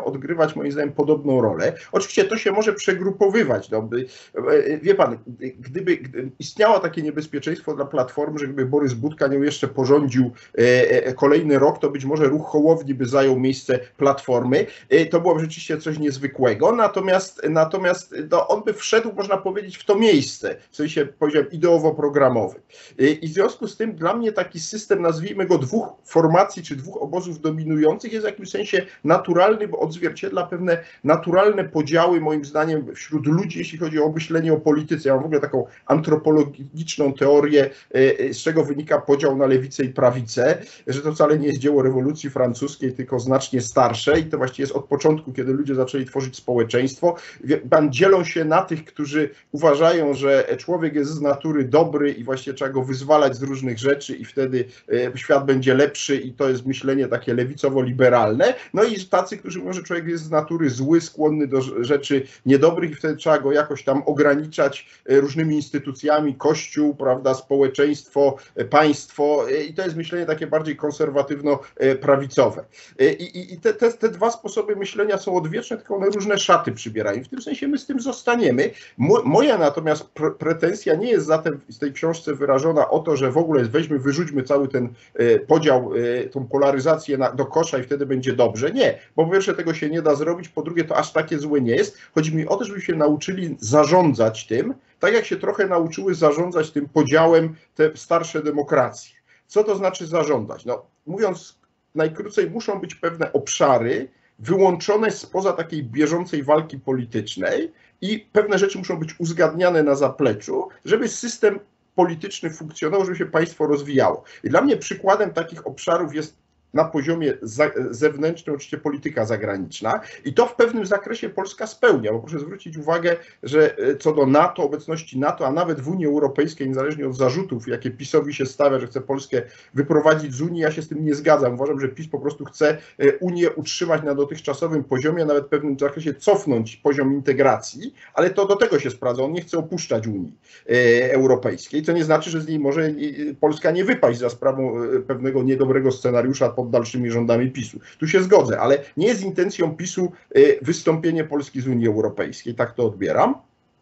odgrywać moim zdaniem podobną rolę. Oczywiście to się może przegrupowywać. No, wie pan, gdyby, gdyby istniało takie niebezpieczeństwo dla Platformy, że gdyby Borys Budka nią jeszcze porządził kolejny rok, to być może ruch Hołowni by zajął miejsce Platformy. To byłoby rzeczywiście coś niezwykłego, natomiast, natomiast no, on by wszedł, można powiedzieć, w to miejsce, w sensie, powiedziałem, ideowo-programowym. I w związku z tym dla mnie taki system, nazwijmy go dwóch formacji, czy dwóch obozów dominujących jest w jakimś sensie naturalny, bo odzwierciedla pewne naturalne podziały, moim zdaniem, wśród ludzi, jeśli chodzi o myślenie o polityce. Ja mam w ogóle taką antropologiczną teorię, z czego wynika podział na lewicę i prawicę, że to wcale nie jest dzieło rewolucji francuskiej, tylko znacznie starsze i to właściwie jest od początku, kiedy ludzie zaczęli tworzyć społeczeństwo. Pan dzielą się na tych, którzy uważają, że człowiek jest z natury dobry i właśnie trzeba go wyzwalać z różnych rzeczy i wtedy świat będzie lepszy i to jest myślenie takie lewicowo-liberalne. No i tacy, którzy mówią, że człowiek jest z natury zły, skłonny do rzeczy niedobrych i wtedy trzeba go jakoś tam ograniczać różnymi instytucjami, kościół, prawda, społeczeństwo, państwo i to jest myślenie takie bardziej konserwatywno-prawicowe. I, i, i te, te, te dwa sposoby myślenia są odwieczne, tylko one różne szaty przybierają. W tym sensie my z tym zostaniemy. Mo, moja natomiast pre, pretensja nie jest zatem w tej książce wyrażona o to, że w ogóle weźmy, wyrzućmy cały ten e, podział, e, tą polaryzację na, do kosza i wtedy będzie dobrze. Nie, bo po pierwsze tego się nie da zrobić, po drugie to aż takie złe nie jest. Chodzi mi o to, żebyśmy się nauczyli zarządzać tym, tak jak się trochę nauczyły zarządzać tym podziałem te starsze demokracje. Co to znaczy zarządzać? No, mówiąc najkrócej, muszą być pewne obszary wyłączone spoza takiej bieżącej walki politycznej i pewne rzeczy muszą być uzgadniane na zapleczu, żeby system polityczny funkcjonował, żeby się państwo rozwijało. I dla mnie przykładem takich obszarów jest na poziomie zewnętrznym oczywiście polityka zagraniczna i to w pewnym zakresie Polska spełnia, bo proszę zwrócić uwagę, że co do NATO, obecności NATO, a nawet w Unii Europejskiej, niezależnie od zarzutów, jakie PiS-owi się stawia, że chce Polskę wyprowadzić z Unii, ja się z tym nie zgadzam. Uważam, że PiS po prostu chce Unię utrzymać na dotychczasowym poziomie, a nawet w pewnym zakresie cofnąć poziom integracji, ale to do tego się sprawdza. On nie chce opuszczać Unii Europejskiej, co nie znaczy, że z niej może Polska nie wypaść za sprawą pewnego niedobrego scenariusza pod dalszymi rządami PiSu. Tu się zgodzę, ale nie jest intencją PiSu wystąpienie Polski z Unii Europejskiej, tak to odbieram.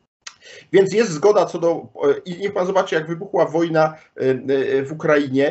Więc jest zgoda co do... I niech pan zobaczy, jak wybuchła wojna w Ukrainie.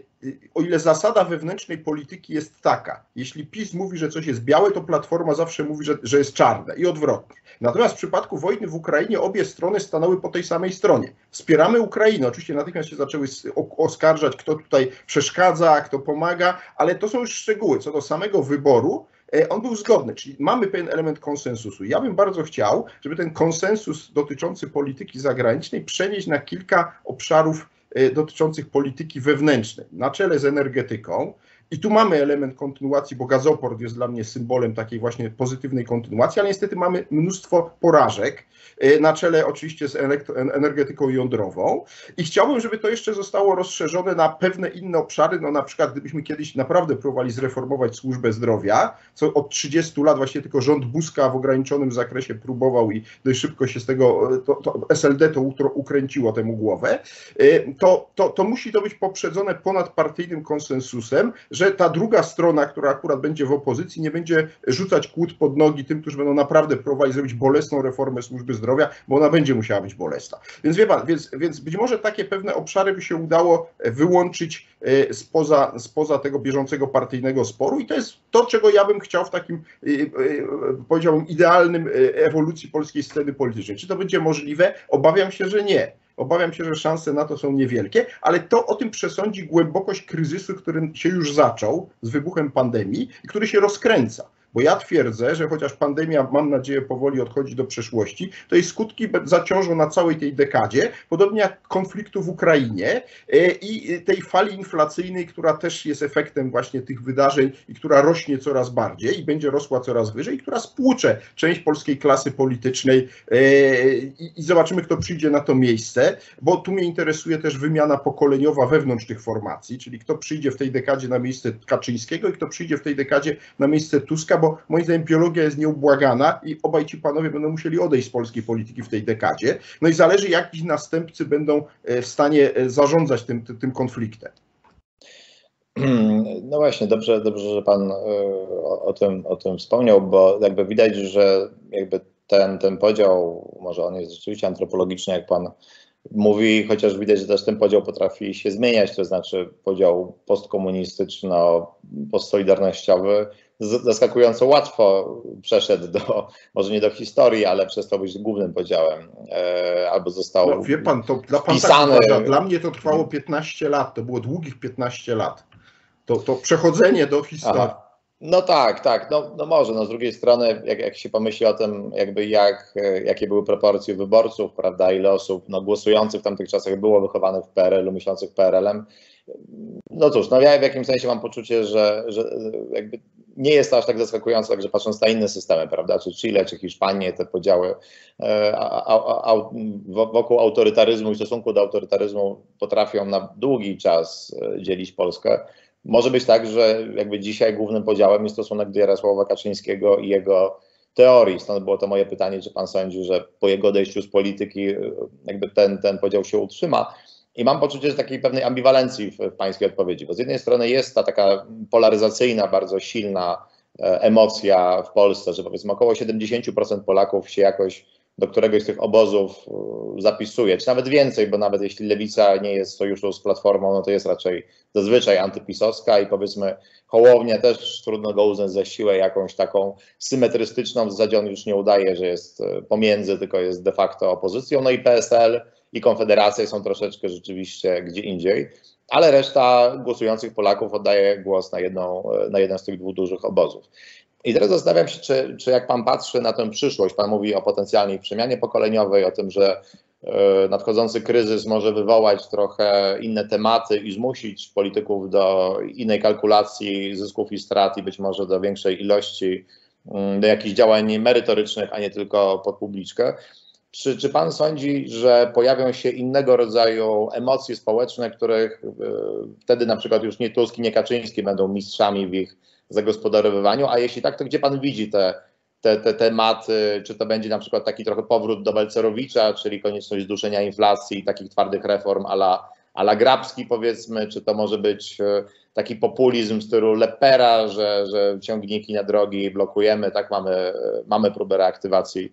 O ile zasada wewnętrznej polityki jest taka, jeśli PiS mówi, że coś jest białe, to Platforma zawsze mówi, że, że jest czarne i odwrotnie. Natomiast w przypadku wojny w Ukrainie obie strony stanęły po tej samej stronie. Wspieramy Ukrainę. Oczywiście natychmiast się zaczęły oskarżać, kto tutaj przeszkadza, kto pomaga, ale to są już szczegóły. Co do samego wyboru, on był zgodny, czyli mamy pewien element konsensusu. Ja bym bardzo chciał, żeby ten konsensus dotyczący polityki zagranicznej przenieść na kilka obszarów dotyczących polityki wewnętrznej, na czele z energetyką. I tu mamy element kontynuacji, bo gazoport jest dla mnie symbolem takiej właśnie pozytywnej kontynuacji, ale niestety mamy mnóstwo porażek, na czele oczywiście z energetyką jądrową i chciałbym, żeby to jeszcze zostało rozszerzone na pewne inne obszary, no na przykład gdybyśmy kiedyś naprawdę próbowali zreformować służbę zdrowia, co od trzydziestu lat właśnie tylko rząd Buzka w ograniczonym zakresie próbował i dość szybko się z tego, to, to S L D to ukręciło temu głowę, to, to, to musi to być poprzedzone ponadpartyjnym konsensusem, że ta druga strona, która akurat będzie w opozycji, nie będzie rzucać kłód pod nogi tym, którzy będą naprawdę próbowali zrobić bolesną reformę służby zdrowia, bo ona będzie musiała być bolesna. Więc wie pan, więc, więc być może takie pewne obszary by się udało wyłączyć spoza, spoza tego bieżącego partyjnego sporu i to jest to, czego ja bym chciał w takim, powiedziałbym, idealnym ewolucji polskiej sceny politycznej. Czy to będzie możliwe? Obawiam się, że nie. Obawiam się, że szanse na to są niewielkie, ale to o tym przesądzi głębokość kryzysu, który się już zaczął z wybuchem pandemii i który się rozkręca. Bo ja twierdzę, że chociaż pandemia, mam nadzieję, powoli odchodzi do przeszłości, to jej skutki zaciążą na całej tej dekadzie, podobnie jak konfliktu w Ukrainie i tej fali inflacyjnej, która też jest efektem właśnie tych wydarzeń i która rośnie coraz bardziej i będzie rosła coraz wyżej, i która spłucze część polskiej klasy politycznej i zobaczymy, kto przyjdzie na to miejsce, bo tu mnie interesuje też wymiana pokoleniowa wewnątrz tych formacji, czyli kto przyjdzie w tej dekadzie na miejsce Kaczyńskiego i kto przyjdzie w tej dekadzie na miejsce Tuska, bo moim zdaniem biologia jest nieubłagana i obaj ci panowie będą musieli odejść z polskiej polityki w tej dekadzie. No i zależy, jak ci następcy będą w stanie zarządzać tym, tym konfliktem. No właśnie, dobrze, dobrze, że Pan o, o, tym, o tym wspomniał, bo jakby widać, że jakby ten, ten podział, może on jest rzeczywiście antropologiczny, jak Pan mówi, chociaż widać, że też ten podział potrafi się zmieniać, to znaczy podział postsolidarnościowy zaskakująco łatwo przeszedł do, może nie do historii, ale przestał być głównym podziałem, e, albo został no, wie pan, to dla pan wpisany... tak uważa, dla mnie to trwało piętnaście lat, to było długich piętnaście lat. To, to przechodzenie do historii. Aha. No tak, tak, no, no może, no z drugiej strony, jak, jak się pomyśli o tym, jakby jak, jakie były proporcje wyborców, prawda, ile osób no, głosujących w tamtych czasach było wychowanych w P R L u, myślących P R L em, no cóż, no ja w jakimś sensie mam poczucie, że, że jakby nie jest to aż tak zaskakujące, także patrząc na inne systemy, prawda, czy Chile, czy Hiszpanię, te podziały e, a, a, a, wokół autorytaryzmu i w stosunku do autorytaryzmu potrafią na długi czas dzielić Polskę. Może być tak, że jakby dzisiaj głównym podziałem jest stosunek do Jarosława Kaczyńskiego i jego teorii. Stąd było to moje pytanie, czy pan sądzi, że po jego odejściu z polityki jakby ten, ten podział się utrzyma. I mam poczucie, że takiej pewnej ambiwalencji w, w pańskiej odpowiedzi, bo z jednej strony jest ta taka polaryzacyjna, bardzo silna e, emocja w Polsce, że powiedzmy około siedemdziesiąt procent Polaków się jakoś do któregoś z tych obozów zapisuje, czy nawet więcej, bo nawet jeśli Lewica nie jest w sojuszu z Platformą, no to jest raczej zazwyczaj antypisowska i powiedzmy Hołownia też trudno go uznać za siłę jakąś taką symetrystyczną, w zasadzie on już nie udaje, że jest pomiędzy, tylko jest de facto opozycją, no i P S L i Konfederacja są troszeczkę rzeczywiście gdzie indziej, ale reszta głosujących Polaków oddaje głos na, jedną, na jeden z tych dwóch dużych obozów. I teraz zastanawiam się, czy, czy jak pan patrzy na tę przyszłość, pan mówi o potencjalnej przemianie pokoleniowej, o tym, że y, nadchodzący kryzys może wywołać trochę inne tematy i zmusić polityków do innej kalkulacji zysków i strat i być może do większej ilości, y, do jakichś działań merytorycznych, a nie tylko pod publiczkę. Czy, czy pan sądzi, że pojawią się innego rodzaju emocje społeczne, których y, wtedy na przykład już nie Tusk i nie Kaczyński będą mistrzami w ich zagospodarowywaniu, a jeśli tak, to gdzie pan widzi te, te, te tematy, czy to będzie na przykład taki trochę powrót do Balcerowicza, czyli konieczność zduszenia inflacji i takich twardych reform a la, a la Grabski powiedzmy, czy to może być taki populizm w stylu Lepera, że, że ciągniki na drogi blokujemy, tak, mamy, mamy próbę reaktywacji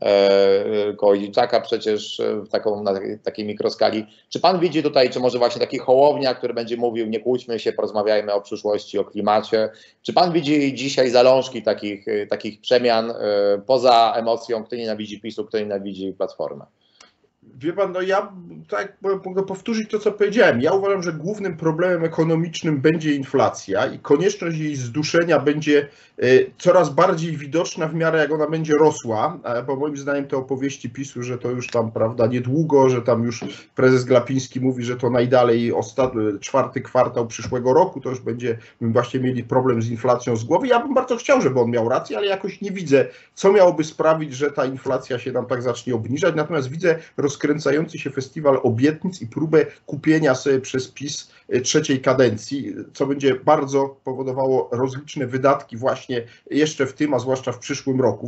e, Kołodziejczaka przecież w taką, na takiej mikroskali. Czy pan widzi tutaj, czy może właśnie taki Hołownia, który będzie mówił, nie kłóćmy się, porozmawiajmy o przyszłości, o klimacie. Czy pan widzi dzisiaj zalążki takich, takich przemian e, poza emocją, kto nienawidzi PiSu, kto nienawidzi Platformę? Wie pan, no ja tak mogę powtórzyć to, co powiedziałem. Ja uważam, że głównym problemem ekonomicznym będzie inflacja i konieczność jej zduszenia będzie coraz bardziej widoczna w miarę jak ona będzie rosła, bo moim zdaniem te opowieści PiSu, że to już tam, prawda, niedługo, że tam już prezes Glapiński mówi, że to najdalej ostatni, czwarty kwartał przyszłego roku, to już będziemy właśnie mieli problem z inflacją z głowy. Ja bym bardzo chciał, żeby on miał rację, ale jakoś nie widzę, co miałoby sprawić, że ta inflacja się nam tak zacznie obniżać, natomiast widzę rozkręcający się festiwal obietnic i próbę kupienia sobie przez PiS trzeciej kadencji, co będzie bardzo powodowało rozliczne wydatki właśnie jeszcze w tym, a zwłaszcza w przyszłym roku.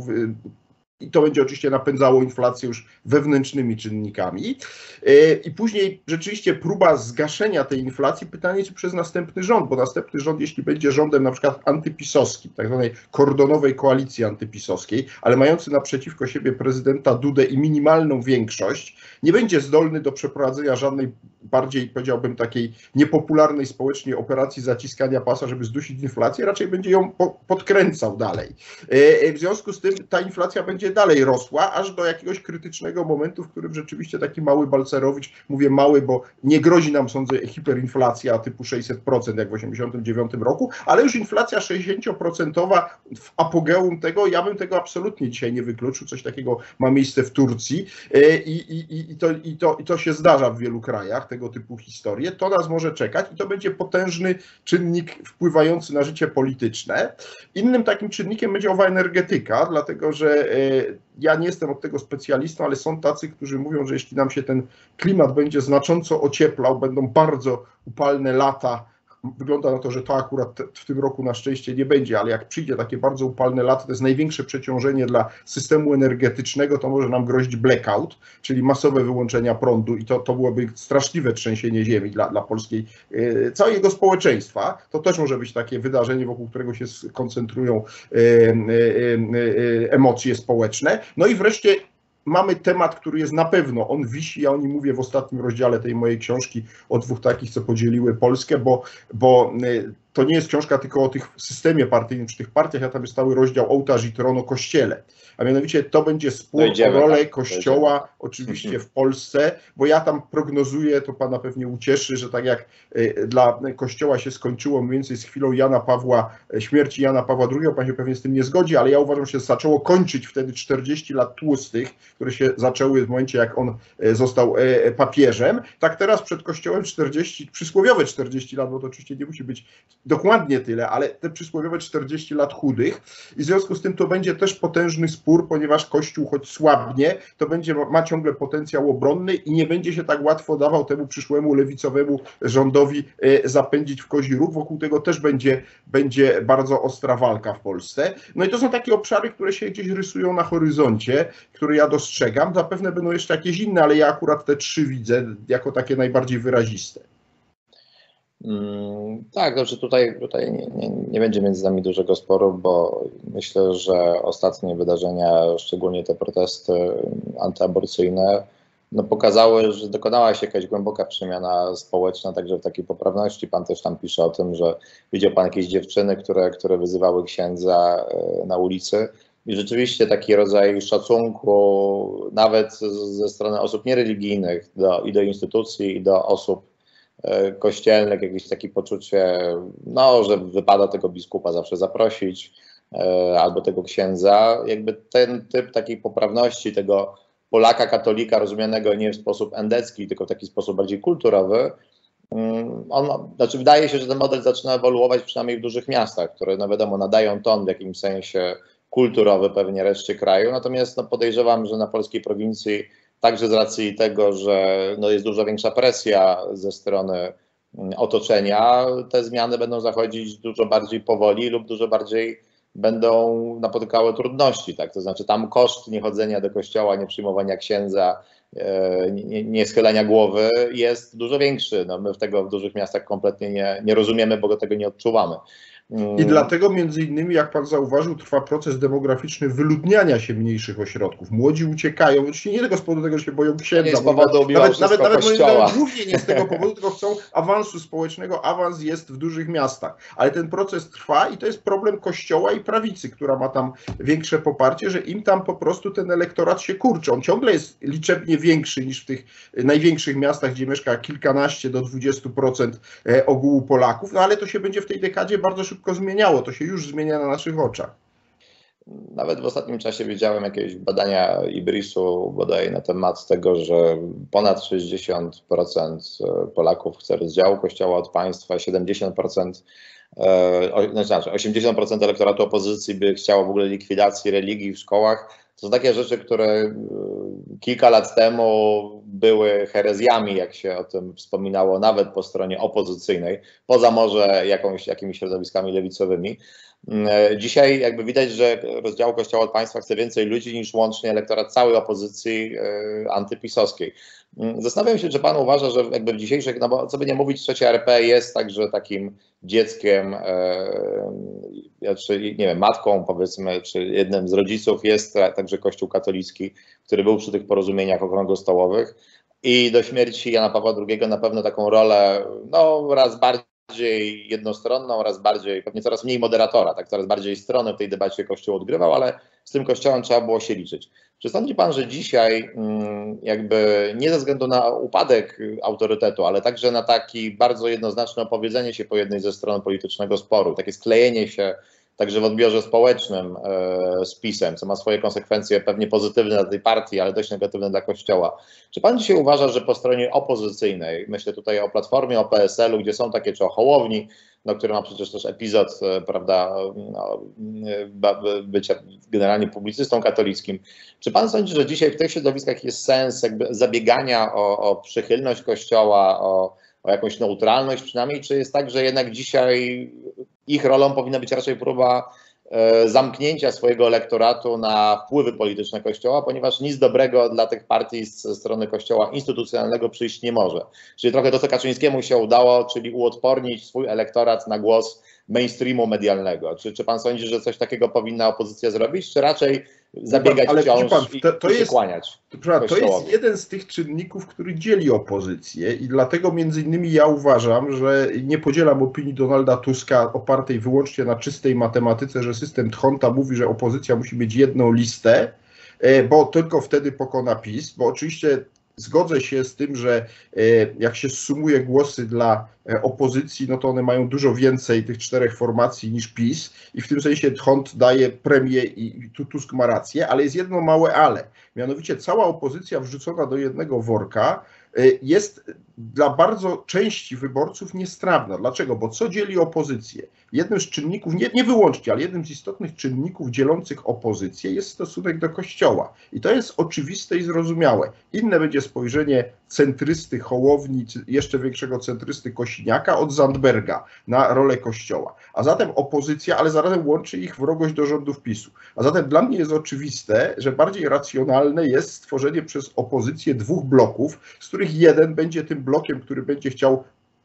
I to będzie oczywiście napędzało inflację już wewnętrznymi czynnikami. I później rzeczywiście próba zgaszenia tej inflacji, pytanie czy przez następny rząd, bo następny rząd, jeśli będzie rządem na przykład antypisowskim, tak zwanej kordonowej koalicji antypisowskiej, ale mający naprzeciwko siebie prezydenta Dudę i minimalną większość, nie będzie zdolny do przeprowadzenia żadnej bardziej, powiedziałbym, takiej niepopularnej społecznie operacji zaciskania pasa, żeby zdusić inflację, raczej będzie ją po podkręcał dalej. W związku z tym ta inflacja będzie dalej rosła, aż do jakiegoś krytycznego momentu, w którym rzeczywiście taki mały Balcerowicz, mówię mały, bo nie grozi nam, sądzę, hiperinflacja typu sześćset procent jak w osiemdziesiątym dziewiątym roku, ale już inflacja sześćdziesięcioprocentowa w apogeum tego, ja bym tego absolutnie dzisiaj nie wykluczył, coś takiego ma miejsce w Turcji i, i, i, to, i, to, i to się zdarza w wielu krajach, tego typu historie, to nas może czekać i to będzie potężny czynnik wpływający na życie polityczne. Innym takim czynnikiem będzie owa energetyka, dlatego że ja nie jestem od tego specjalistą, ale są tacy, którzy mówią, że jeśli nam się ten klimat będzie znacząco ocieplał, będą bardzo upalne lata, wygląda na to, że to akurat w tym roku na szczęście nie będzie, ale jak przyjdzie takie bardzo upalne lato, to jest największe przeciążenie dla systemu energetycznego, to może nam grozić blackout, czyli masowe wyłączenia prądu i to, to byłoby straszliwe trzęsienie ziemi dla, dla polskiej, e, całego społeczeństwa. To też może być takie wydarzenie, wokół którego się skoncentrują e, e, e, emocje społeczne. No i wreszcie mamy temat, który jest na pewno, on wisi, ja o nim mówię w ostatnim rozdziale tej mojej książki o dwóch takich, co podzieliły Polskę, bo, bo to nie jest książka tylko o tych systemie partyjnym, czy tych partiach, a tam jest cały rozdział ołtarz i tron o Kościele. A mianowicie to będzie spór Dojdziemy, o rolę tak, Kościoła, dojdziemy. Oczywiście w Polsce, bo ja tam prognozuję, to Pana pewnie ucieszy, że tak jak dla Kościoła się skończyło mniej więcej z chwilą Jana Pawła, śmierci Jana Pawła drugiego, Pan się pewnie z tym nie zgodzi, ale ja uważam, że się zaczęło kończyć wtedy czterdzieści lat tłustych, które się zaczęły w momencie, jak on został papieżem. Tak teraz przed Kościołem czterdzieści, przysłowiowe czterdzieści lat, bo to oczywiście nie musi być dokładnie tyle, ale te przysłowiowe czterdzieści lat chudych i w związku z tym to będzie też potężny spór, ponieważ Kościół choć słabnie, to będzie ma ciągle potencjał obronny i nie będzie się tak łatwo dawał temu przyszłemu lewicowemu rządowi zapędzić w kozi róg. Wokół tego też będzie, będzie bardzo ostra walka w Polsce. No i to są takie obszary, które się gdzieś rysują na horyzoncie, które ja dostrzegam. Zapewne będą jeszcze jakieś inne, ale ja akurat te trzy widzę jako takie najbardziej wyraziste. Hmm, tak, dobrze, tutaj, tutaj nie, nie, nie będzie między nami dużego sporu, bo myślę, że ostatnie wydarzenia, szczególnie te protesty antyaborcyjne, no pokazały, że dokonała się jakaś głęboka przemiana społeczna, także w takiej poprawności. Pan też tam pisze o tym, że widział Pan jakieś dziewczyny, które, które wyzywały księdza na ulicy. I rzeczywiście taki rodzaj szacunku, nawet ze strony osób niereligijnych do, i do instytucji, i do osób kościelnych, jakieś takie poczucie, no, że wypada tego biskupa zawsze zaprosić, albo tego księdza. Jakby ten typ takiej poprawności, tego Polaka katolika rozumianego nie w sposób endecki, tylko w taki sposób bardziej kulturowy, on, znaczy wydaje się, że ten model zaczyna ewoluować przynajmniej w dużych miastach, które no wiadomo nadają ton w jakimś sensie kulturowy pewnie reszcie kraju, natomiast no podejrzewam, że na polskiej prowincji także z racji tego, że no jest dużo większa presja ze strony otoczenia, te zmiany będą zachodzić dużo bardziej powoli lub dużo bardziej będą napotykały trudności. Tak? To znaczy tam koszt niechodzenia do kościoła, nie przyjmowania księdza, nie, nie schylenia głowy jest dużo większy. No my tego w dużych miastach kompletnie nie, nie rozumiemy, bo tego nie odczuwamy. I dlatego między innymi, jak Pan zauważył, trwa proces demograficzny wyludniania się mniejszych ośrodków. Młodzi uciekają, oczywiście nie tylko z powodu tego, że się boją księdza, nie z powodu nawet, nawet, nawet głównie nie z tego powodu, tylko chcą awansu społecznego. Awans jest w dużych miastach, ale ten proces trwa i to jest problem Kościoła i prawicy, która ma tam większe poparcie, że im tam po prostu ten elektorat się kurczy. On ciągle jest liczebnie większy niż w tych największych miastach, gdzie mieszka kilkanaście do dwudziestu procent ogółu Polaków, no ale to się będzie w tej dekadzie bardzo szybko zmieniało, to się już zmienia na naszych oczach. Nawet w ostatnim czasie widziałem jakieś badania Ibrisu bodaj na temat tego, że ponad sześćdziesiąt procent Polaków chce rozdziału Kościoła od państwa, siedemdziesiąt procent, znaczy osiemdziesiąt procent elektoratu opozycji by chciało w ogóle likwidacji religii w szkołach. To są takie rzeczy, które kilka lat temu były herezjami, jak się o tym wspominało, nawet po stronie opozycyjnej, poza może jakąś, jakimiś środowiskami lewicowymi. Dzisiaj jakby widać, że rozdział Kościoła od państwa chce więcej ludzi niż łącznie elektorat całej opozycji antypisowskiej. Zastanawiam się, czy Pan uważa, że jakby w dzisiejszych, no bo co by nie mówić, trzecia R P jest także takim dzieckiem, e, czy nie wiem, matką powiedzmy, czy jednym z rodziców jest także Kościół katolicki, który był przy tych porozumieniach okrągłostołowych i do śmierci Jana Pawła drugiego na pewno taką rolę, no raz bardziej jednostronną, raz bardziej, pewnie coraz mniej moderatora, tak, coraz bardziej strony w tej debacie Kościół odgrywał, ale z tym Kościołem trzeba było się liczyć. Czy sądzi Pan, że dzisiaj jakby nie ze względu na upadek autorytetu, ale także na taki bardzo jednoznaczne opowiedzenie się po jednej ze stron politycznego sporu, takie sklejenie się także w odbiorze społecznym e, z PiS-em, co ma swoje konsekwencje pewnie pozytywne dla tej partii, ale dość negatywne dla Kościoła. Czy Pan dzisiaj uważa, że po stronie opozycyjnej, myślę tutaj o Platformie, o P S L u, gdzie są takie, czy o Hołowni, no, który ma przecież też epizod, e, prawda, no, bycia generalnie publicystą katolickim. Czy Pan sądzi, że dzisiaj w tych środowiskach jest sens jakby zabiegania o, o przychylność Kościoła, o o jakąś neutralność przynajmniej, czy jest tak, że jednak dzisiaj ich rolą powinna być raczej próba zamknięcia swojego elektoratu na wpływy polityczne Kościoła, ponieważ nic dobrego dla tych partii ze strony Kościoła instytucjonalnego przyjść nie może. Czyli trochę to, co Kaczyńskiemu się udało, czyli uodpornić swój elektorat na głos mainstreamu medialnego. Czy, czy pan sądzi, że coś takiego powinna opozycja zrobić, czy raczej zabiegać ale wciąż pan, to, to i, i się jest, kłaniać? To jest jeden z tych czynników, który dzieli opozycję i dlatego między innymi ja uważam, że nie podzielam opinii Donalda Tuska opartej wyłącznie na czystej matematyce, że system D'Hondta mówi, że opozycja musi mieć jedną listę, bo tylko wtedy pokona PiS, bo oczywiście zgodzę się z tym, że jak się sumuje głosy dla opozycji, no to one mają dużo więcej tych czterech formacji niż PiS i w tym sensie D'Hondt daje premię i tu Tusk ma rację, ale jest jedno małe ale. Mianowicie cała opozycja wrzucona do jednego worka jest dla bardzo części wyborców niestrawna. Dlaczego? Bo co dzieli opozycję? Jednym z czynników, nie, nie wyłącznie, ale jednym z istotnych czynników dzielących opozycję jest stosunek do Kościoła. I to jest oczywiste i zrozumiałe. Inne będzie spojrzenie centrysty Hołowni, czy jeszcze większego centrysty Kosiniaka od Zandberga na rolę Kościoła. A zatem opozycja, ale zarazem łączy ich wrogość do rządów PiSu. A zatem dla mnie jest oczywiste, że bardziej racjonalne jest stworzenie przez opozycję dwóch bloków, z których jeden będzie tym blokiem, który będzie chciał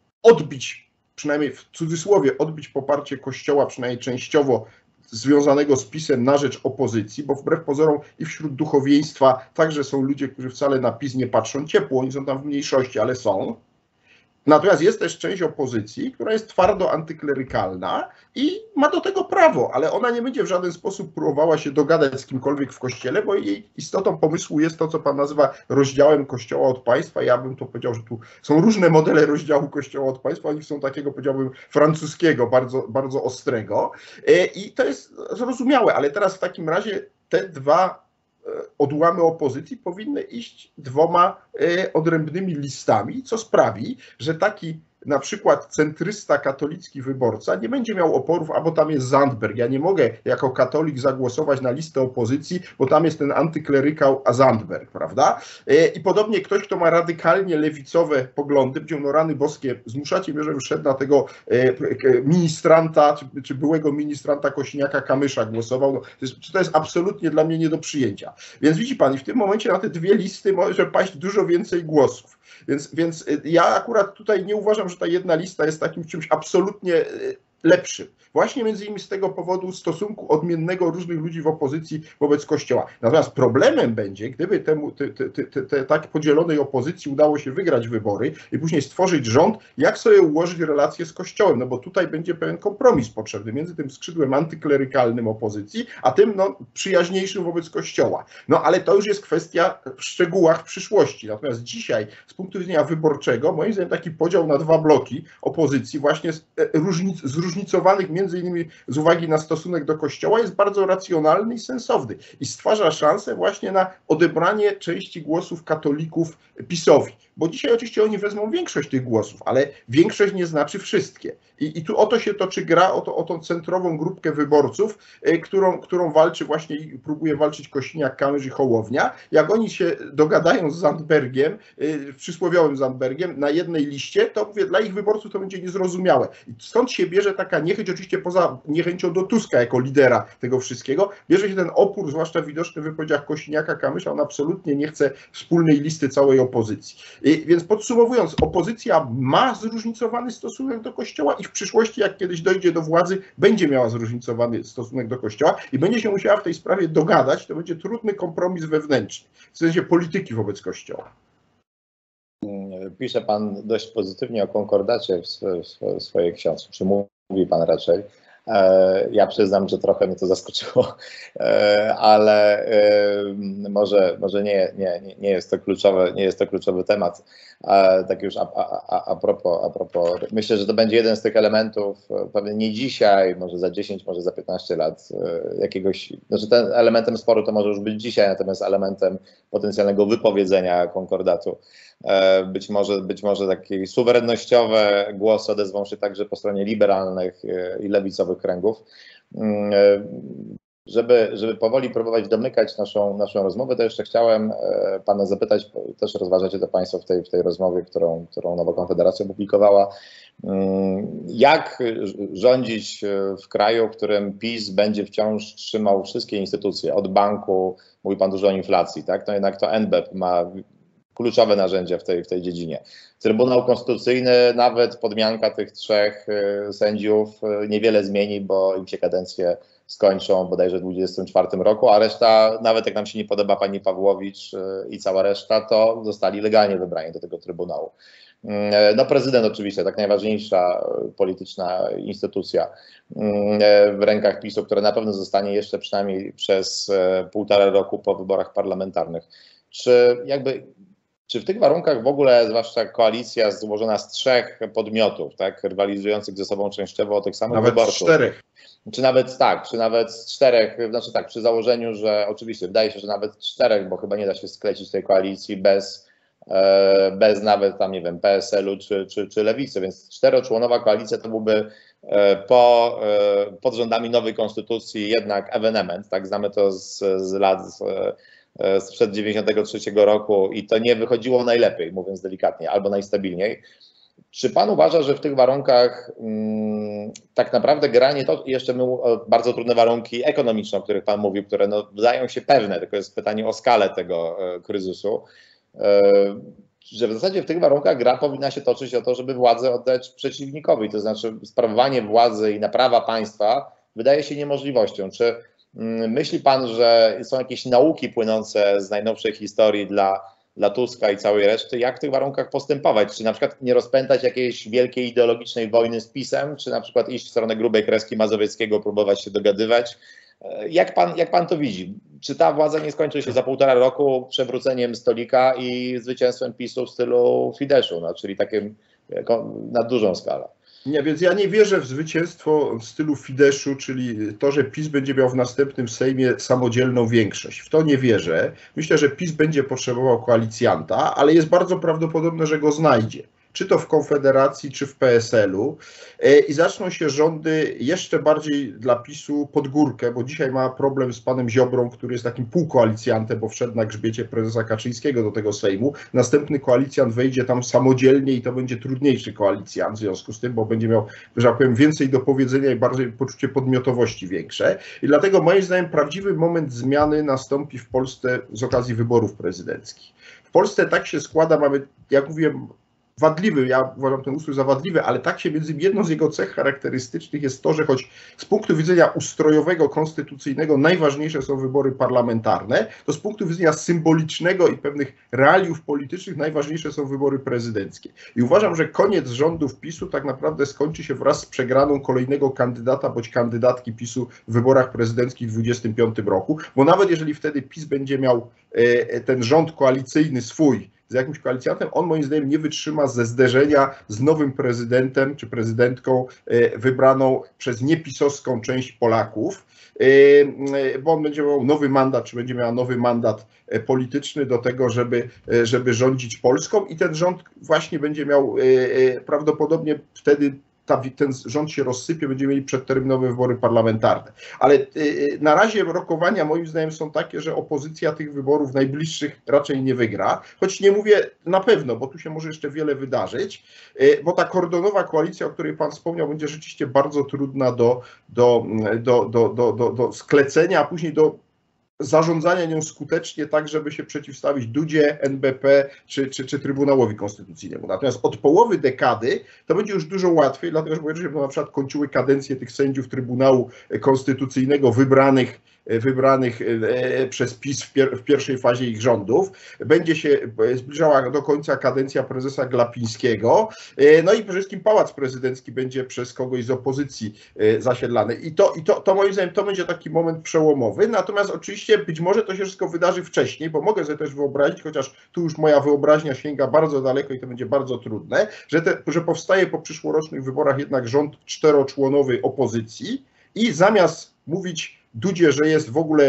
odbić, przynajmniej w cudzysłowie, odbić poparcie Kościoła, przynajmniej częściowo związanego z PiS-em na rzecz opozycji, bo wbrew pozorom i wśród duchowieństwa także są ludzie, którzy wcale na PiS nie patrzą ciepło, oni są tam w mniejszości, ale są. Natomiast jest też część opozycji, która jest twardo antyklerykalna i ma do tego prawo, ale ona nie będzie w żaden sposób próbowała się dogadać z kimkolwiek w Kościele, bo jej istotą pomysłu jest to, co pan nazywa rozdziałem Kościoła od państwa. Ja bym to powiedział, że tu są różne modele rozdziału Kościoła od państwa, oni są takiego, powiedziałbym, francuskiego, bardzo, bardzo ostrego i to jest zrozumiałe, ale teraz w takim razie te dwa odłamy opozycji powinny iść dwoma odrębnymi listami, co sprawi, że taki na przykład centrysta katolicki wyborca nie będzie miał oporów, a bo tam jest Zandberg. Ja nie mogę jako katolik zagłosować na listę opozycji, bo tam jest ten antyklerykał a Zandberg, prawda? I podobnie ktoś, kto ma radykalnie lewicowe poglądy, będzie no rany boskie, zmuszacie mnie, żebym szedł na tego ministranta, czy, czy byłego ministranta Kosiniaka-Kamysza głosował. No, to, jest, to jest absolutnie dla mnie nie do przyjęcia. Więc widzi pan, i w tym momencie na te dwie listy może paść dużo więcej głosów. Więc, więc ja akurat tutaj nie uważam, że ta jedna lista jest takim czymś absolutnie lepszym. Właśnie między innymi z tego powodu stosunku odmiennego różnych ludzi w opozycji wobec Kościoła. Natomiast problemem będzie, gdyby temu, te, te, te, te tak podzielonej opozycji udało się wygrać wybory i później stworzyć rząd, jak sobie ułożyć relacje z Kościołem, no bo tutaj będzie pewien kompromis potrzebny między tym skrzydłem antyklerykalnym opozycji, a tym no, przyjaźniejszym wobec Kościoła. No ale to już jest kwestia w szczegółach przyszłości. Natomiast dzisiaj z punktu widzenia wyborczego, moim zdaniem taki podział na dwa bloki opozycji właśnie różnic, zróżnicowanych między innymi z uwagi na stosunek do Kościoła jest bardzo racjonalny i sensowny i stwarza szansę właśnie na odebranie części głosów katolików PiS-owi. Bo dzisiaj oczywiście oni wezmą większość tych głosów, ale większość nie znaczy wszystkie. I, i tu o to się toczy gra, o, to, o tą centrową grupkę wyborców, y, którą, którą walczy właśnie i próbuje walczyć Kosiniak-Kamysz i Hołownia. Jak oni się dogadają z Zandbergiem, y, przysłowiowym Zandbergiem na jednej liście, to mówię, dla ich wyborców to będzie niezrozumiałe. I stąd się bierze taka niechęć, oczywiście poza niechęcią do Tuska jako lidera tego wszystkiego, bierze się ten opór, zwłaszcza widoczny w wypowiedziach Kosiniaka-Kamysza, on absolutnie nie chce wspólnej listy całej opozycji. I, więc podsumowując, opozycja ma zróżnicowany stosunek do Kościoła i w przyszłości, jak kiedyś dojdzie do władzy, będzie miała zróżnicowany stosunek do Kościoła i będzie się musiała w tej sprawie dogadać, to będzie trudny kompromis wewnętrzny, w sensie polityki wobec Kościoła. Pisze pan dość pozytywnie o konkordacie w, w, w swojej książce, czy mówi pan raczej. Ja przyznam, że trochę mnie to zaskoczyło, ale może, może nie, nie, nie, jest to kluczowy, nie jest to kluczowy temat. Tak już a, a, a, propos, a propos, myślę, że to będzie jeden z tych elementów, pewnie nie dzisiaj, może za dziesięć, może za piętnaście lat jakiegoś, znaczy ten elementem sporu to może już być dzisiaj, natomiast elementem potencjalnego wypowiedzenia konkordatu. Być może, być może takie suwerennościowe głosy odezwą się także po stronie liberalnych i lewicowych kręgów. Żeby, żeby powoli próbować domykać naszą, naszą rozmowę, to jeszcze chciałem pana zapytać, też rozważacie to państwo w tej, w tej rozmowie, którą, którą Nowa Konfederacja opublikowała, jak rządzić w kraju, w którym PiS będzie wciąż trzymał wszystkie instytucje, od banku, mówi pan dużo o inflacji, tak? To jednak to N B P ma kluczowe narzędzia w tej, w tej dziedzinie. Trybunał Konstytucyjny, nawet podmianka tych trzech sędziów niewiele zmieni, bo im się kadencje skończą bodajże w dwudziestym czwartym roku, a reszta, nawet jak nam się nie podoba pani Pawłowicz i cała reszta, to zostali legalnie wybrani do tego Trybunału. No prezydent oczywiście, tak najważniejsza polityczna instytucja w rękach PiSu, która na pewno zostanie jeszcze przynajmniej przez półtora roku po wyborach parlamentarnych. Czy jakby, czy w tych warunkach w ogóle, zwłaszcza koalicja złożona z trzech podmiotów, tak, rywalizujących ze sobą częściowo o tych samych nawet wyborców. czterech. Czy nawet tak, czy nawet z czterech, znaczy tak, przy założeniu, że oczywiście wydaje się, że nawet czterech, bo chyba nie da się sklecić tej koalicji bez, e, bez nawet tam, nie wiem, P S L u czy, czy, czy Lewicy, więc czteroczłonowa koalicja to byłby e, po, e, pod rządami nowej konstytucji jednak ewenement, tak, znamy to z, z lat z, e, sprzed dziewięćdziesiątego trzeciego roku i to nie wychodziło najlepiej, mówiąc delikatnie, albo najstabilniej. Czy pan uważa, że w tych warunkach mm, tak naprawdę granie to jeszcze bardzo trudne warunki ekonomiczne, o których pan mówił, które no, wydają się pewne, tylko jest pytanie o skalę tego e, kryzysu, e, że w zasadzie w tych warunkach gra powinna się toczyć o to, żeby władzę oddać przeciwnikowi, to znaczy sprawowanie władzy i naprawa państwa wydaje się niemożliwością. Czy mm, myśli pan, że są jakieś nauki płynące z najnowszej historii dla dla Tuska i całej reszty, jak w tych warunkach postępować? Czy na przykład nie rozpętać jakiejś wielkiej ideologicznej wojny z PiS-em, czy na przykład iść w stronę grubej kreski Mazowieckiego, próbować się dogadywać? Jak pan, jak pan to widzi? Czy ta władza nie skończy się za półtora roku przewróceniem stolika i zwycięstwem PiS-u w stylu Fideszu, no, czyli takim na dużą skalę? Nie, więc ja nie wierzę w zwycięstwo w stylu Fideszu, czyli to, że PiS będzie miał w następnym Sejmie samodzielną większość. W to nie wierzę. Myślę, że PiS będzie potrzebował koalicjanta, ale jest bardzo prawdopodobne, że go znajdzie. Czy to w Konfederacji, czy w P S L u i zaczną się rządy jeszcze bardziej dla PiSu pod górkę, bo dzisiaj ma problem z panem Ziobrą, który jest takim półkoalicjantem, bo wszedł na grzbiecie prezesa Kaczyńskiego do tego Sejmu. Następny koalicjant wejdzie tam samodzielnie i to będzie trudniejszy koalicjant w związku z tym, bo będzie miał, że tak powiem, więcej do powiedzenia i bardziej poczucie podmiotowości większe. I dlatego moim zdaniem prawdziwy moment zmiany nastąpi w Polsce z okazji wyborów prezydenckich. W Polsce tak się składa, mamy, jak mówiłem, wadliwy, ja uważam ten ustrój za wadliwy, ale tak się między jedną z jego cech charakterystycznych jest to, że choć z punktu widzenia ustrojowego, konstytucyjnego najważniejsze są wybory parlamentarne, to z punktu widzenia symbolicznego i pewnych realiów politycznych najważniejsze są wybory prezydenckie. I uważam, że koniec rządów PiSu tak naprawdę skończy się wraz z przegraną kolejnego kandydata bądź kandydatki PiSu w wyborach prezydenckich w dwudziestym piątym roku, bo nawet jeżeli wtedy PiS będzie miał ten rząd koalicyjny swój, z jakimś koalicjantem, on moim zdaniem nie wytrzyma ze zderzenia z nowym prezydentem czy prezydentką wybraną przez niepisowską część Polaków, bo on będzie miał nowy mandat, czy będzie miał nowy mandat polityczny do tego, żeby, żeby rządzić Polską i ten rząd właśnie będzie miał prawdopodobnie wtedy Ta, ten rząd się rozsypie, będziemy mieli przedterminowe wybory parlamentarne. Ale y, na razie rokowania moim zdaniem są takie, że opozycja tych wyborów najbliższych raczej nie wygra, choć nie mówię na pewno, bo tu się może jeszcze wiele wydarzyć, y, bo ta kordonowa koalicja, o której pan wspomniał, będzie rzeczywiście bardzo trudna do, do, do, do, do, do, do sklecenia, a później do zarządzania nią skutecznie tak, żeby się przeciwstawić Dudzie, N B P czy, czy, czy Trybunałowi Konstytucyjnemu. Natomiast od połowy dekady to będzie już dużo łatwiej, dlatego że będzie się na przykład kończyły kadencje tych sędziów Trybunału Konstytucyjnego wybranych wybranych przez PiS w, pier w pierwszej fazie ich rządów. Będzie się zbliżała do końca kadencja prezesa Glapińskiego, no i przede wszystkim Pałac Prezydencki będzie przez kogoś z opozycji zasiedlany. I to, i to, to moim zdaniem to będzie taki moment przełomowy, natomiast oczywiście być może to się wszystko wydarzy wcześniej, bo mogę sobie też wyobrazić, chociaż tu już moja wyobraźnia sięga bardzo daleko i to będzie bardzo trudne, że, te, że powstaje po przyszłorocznych wyborach jednak rząd czteroczłonowej opozycji i zamiast mówić Dudzie, że jest w ogóle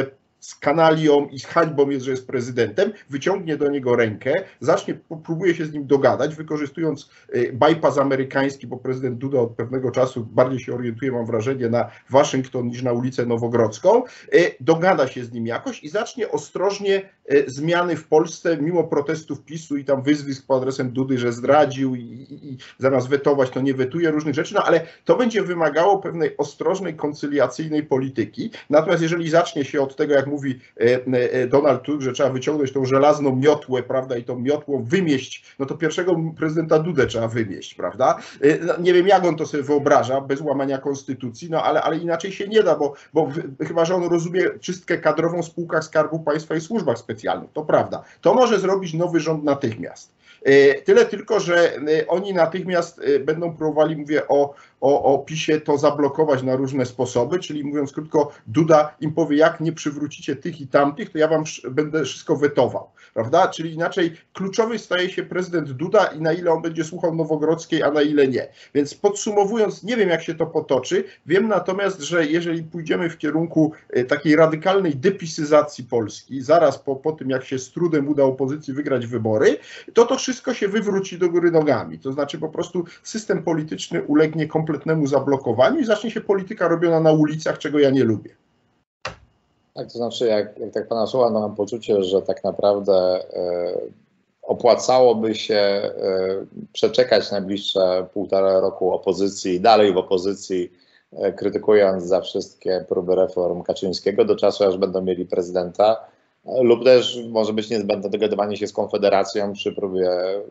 z kanalią i z hańbą jest, że jest prezydentem, wyciągnie do niego rękę, zacznie, próbuje się z nim dogadać, wykorzystując bypass amerykański, bo prezydent Duda od pewnego czasu bardziej się orientuje, mam wrażenie, na Waszyngton niż na ulicę Nowogrodzką, dogada się z nim jakoś i zacznie ostrożnie zmiany w Polsce, mimo protestów PiSu i tam wyzwisk pod adresem Dudy, że zdradził i, i, i zamiast wetować, to nie wetuje różnych rzeczy, no ale to będzie wymagało pewnej ostrożnej, koncyliacyjnej polityki. Natomiast jeżeli zacznie się od tego, jak mówi Donald Tusk, że trzeba wyciągnąć tą żelazną miotłę, prawda, i tą miotłą wymieść, no to pierwszego prezydenta Dudę trzeba wymieść, prawda? No, nie wiem, jak on to sobie wyobraża, bez łamania konstytucji, no ale, ale inaczej się nie da, bo, bo chyba, że on rozumie czystkę kadrową w spółkach Skarbu Państwa i służbach specjalnych, to prawda. To może zrobić nowy rząd natychmiast. Tyle tylko, że oni natychmiast będą próbowali, mówię o, o, o PiSie, to zablokować na różne sposoby, czyli mówiąc krótko, Duda im powie, jak nie przywrócicie tych i tamtych, to ja wam będę wszystko wetował, prawda? Czyli inaczej kluczowy staje się prezydent Duda i na ile on będzie słuchał Nowogrodzkiej, a na ile nie. Więc podsumowując, nie wiem, jak się to potoczy, wiem natomiast, że jeżeli pójdziemy w kierunku takiej radykalnej depisyzacji Polski, zaraz po, po tym, jak się z trudem uda opozycji wygrać wybory, to to wszystko się wywróci do góry nogami. To znaczy po prostu system polityczny ulegnie kompletnemu zablokowaniu i zacznie się polityka robiona na ulicach, czego ja nie lubię. Tak, to znaczy, jak, jak tak pana słucham, no mam poczucie, że tak naprawdę e, opłacałoby się e, przeczekać najbliższe półtora roku opozycji, dalej w opozycji, e, krytykując za wszystkie próby reform Kaczyńskiego do czasu, aż będą mieli prezydenta, e, lub też może być niezbędne dogadywanie się z Konfederacją przy próbie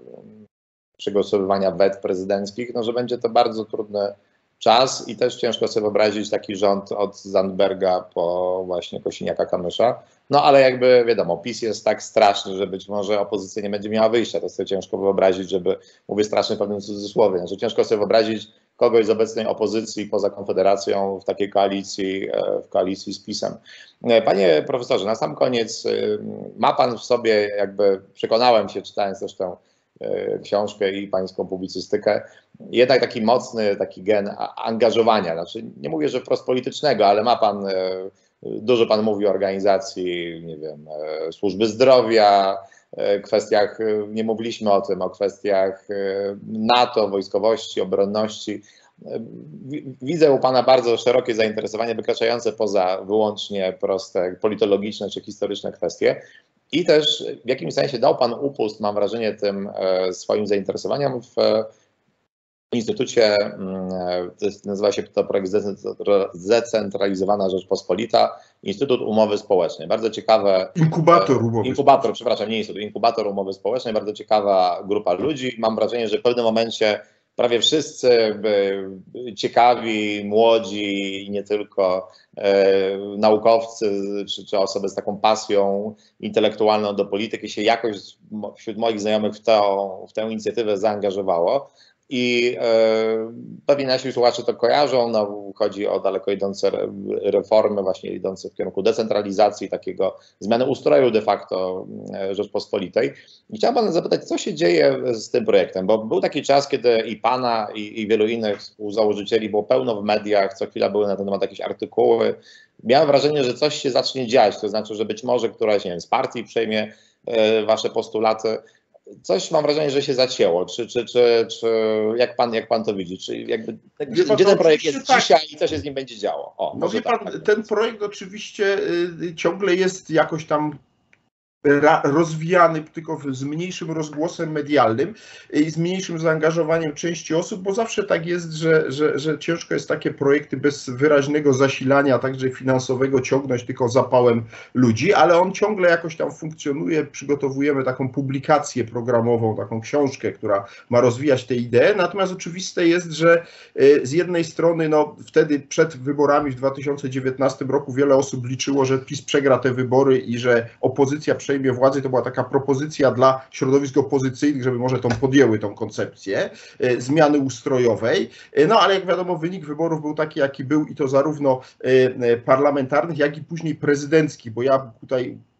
przegłosowywania wet prezydenckich, no że będzie to bardzo trudny czas i też ciężko sobie wyobrazić taki rząd od Zandberga po właśnie Kosiniaka-Kamysza. No ale jakby wiadomo, PiS jest tak straszny, że być może opozycja nie będzie miała wyjścia. To sobie ciężko wyobrazić, żeby, mówię straszny w pewnym cudzysłowie, znaczy ciężko sobie wyobrazić kogoś z obecnej opozycji poza Konfederacją w takiej koalicji, w koalicji z PiS-em. Panie profesorze, na sam koniec, ma pan w sobie, jakby przekonałem się, czytając zresztą książkę i pańską publicystykę, jednak taki mocny taki gen angażowania, znaczy nie mówię, że wprost politycznego, ale ma pan, dużo pan mówi o organizacji, nie wiem, służby zdrowia, kwestiach, nie mówiliśmy o tym, o kwestiach NATO, wojskowości, obronności. Widzę u pana bardzo szerokie zainteresowanie wykraczające poza wyłącznie proste politologiczne czy historyczne kwestie. I też w jakimś sensie dał pan upust, mam wrażenie, tym e, swoim zainteresowaniem w e, instytucie, e, to jest, nazywa się to projekt Zdecentralizowana Rzeczpospolita, Instytut Umowy Społecznej. Bardzo ciekawe... Inkubator Umowy Inkubator, Społecznej. przepraszam, nie Instytut, Inkubator Umowy Społecznej, bardzo ciekawa grupa ludzi. Mam wrażenie, że w pewnym momencie prawie wszyscy ciekawi, młodzi i nie tylko e, naukowcy czy, czy osoby z taką pasją intelektualną do polityki się jakoś wśród moich znajomych w tę, w tę inicjatywę zaangażowało. I e, pewnie nasi słuchacze to kojarzą, no, chodzi o daleko idące reformy, właśnie idące w kierunku decentralizacji, takiego zmiany ustroju de facto Rzeczpospolitej. I chciałem pana zapytać, co się dzieje z tym projektem, bo był taki czas, kiedy i pana, i, i wielu innych współzałożycieli było pełno w mediach, co chwila były na ten temat jakieś artykuły. Miałem wrażenie, że coś się zacznie dziać, to znaczy, że być może któraś, nie wiem, z partii przejmie e, wasze postulaty. Coś mam wrażenie, że się zacięło. Czy, czy, czy, czy jak, pan, jak pan to widzi? Czy jakby, gdzie, pan, gdzie ten projekt jest tak. dzisiaj i co się z nim będzie działo? O, no wie tak, pan, tak, ten tak. projekt oczywiście y, ciągle jest jakoś tam rozwijany, tylko z mniejszym rozgłosem medialnym i z mniejszym zaangażowaniem części osób, bo zawsze tak jest, że, że, że ciężko jest takie projekty bez wyraźnego zasilania, także finansowego, ciągnąć tylko zapałem ludzi, ale on ciągle jakoś tam funkcjonuje. Przygotowujemy taką publikację programową, taką książkę, która ma rozwijać te idee. Natomiast oczywiste jest, że z jednej strony, no wtedy przed wyborami w dwa tysiące dziewiętnastym roku wiele osób liczyło, że PiS przegra te wybory i że opozycja przejmie władzy. To była taka propozycja dla środowisk opozycyjnych, żeby może tą podjęły tą koncepcję e, zmiany ustrojowej. E, no ale jak wiadomo, wynik wyborów był taki, jaki był i to zarówno e, parlamentarnych, jak i później prezydenckich, bo ja tutaj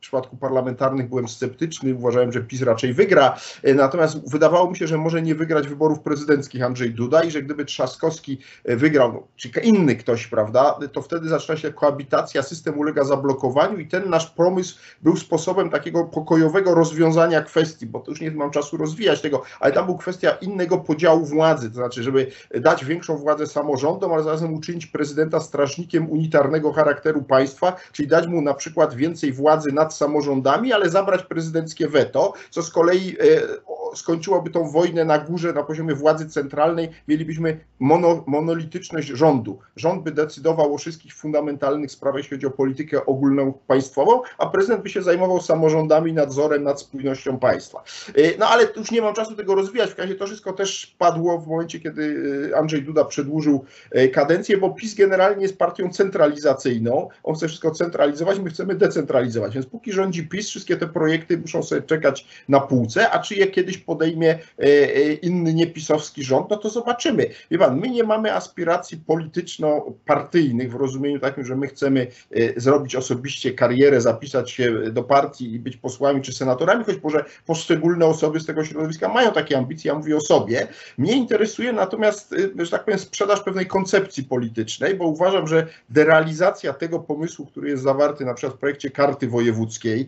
przypadku parlamentarnych byłem sceptyczny, uważałem, że PiS raczej wygra, natomiast wydawało mi się, że może nie wygrać wyborów prezydenckich Andrzej Duda i że gdyby Trzaskowski wygrał, no, czy inny ktoś, prawda, to wtedy zaczyna się koabitacja, system ulega zablokowaniu i ten nasz pomysł był sposobem takiego pokojowego rozwiązania kwestii, bo to już nie mam czasu rozwijać tego, ale tam była kwestia innego podziału władzy, to znaczy, żeby dać większą władzę samorządom, ale zarazem uczynić prezydenta strażnikiem unitarnego charakteru państwa, czyli dać mu na przykład więcej władzy nad samorządami, ale zabrać prezydenckie weto, co z kolei e, skończyłoby tą wojnę na górze, na poziomie władzy centralnej, mielibyśmy mono, monolityczność rządu. Rząd by decydował o wszystkich fundamentalnych sprawach, jeśli chodzi o politykę ogólną państwową, a prezydent by się zajmował samorządami, nadzorem nad spójnością państwa. No ale już nie mam czasu tego rozwijać, w razie to wszystko też padło w momencie, kiedy Andrzej Duda przedłużył kadencję, bo PiS generalnie jest partią centralizacyjną, on chce wszystko centralizować, my chcemy decentralizować, więc póki rządzi PiS, wszystkie te projekty muszą sobie czekać na półce, a czy je kiedyś podejmie inny niepisowski rząd, no to zobaczymy. Wie pan, my nie mamy aspiracji polityczno-partyjnych w rozumieniu takim, że my chcemy zrobić osobiście karierę, zapisać się do partii i być posłami czy senatorami, choć może poszczególne osoby z tego środowiska mają takie ambicje, ja mówię o sobie. Mnie interesuje natomiast, że tak powiem, sprzedaż pewnej koncepcji politycznej, bo uważam, że derealizacja tego pomysłu, który jest zawarty na przykład w projekcie karty wojewódzkiej,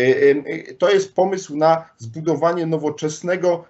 to jest pomysł na zbudowanie nowoczesnego,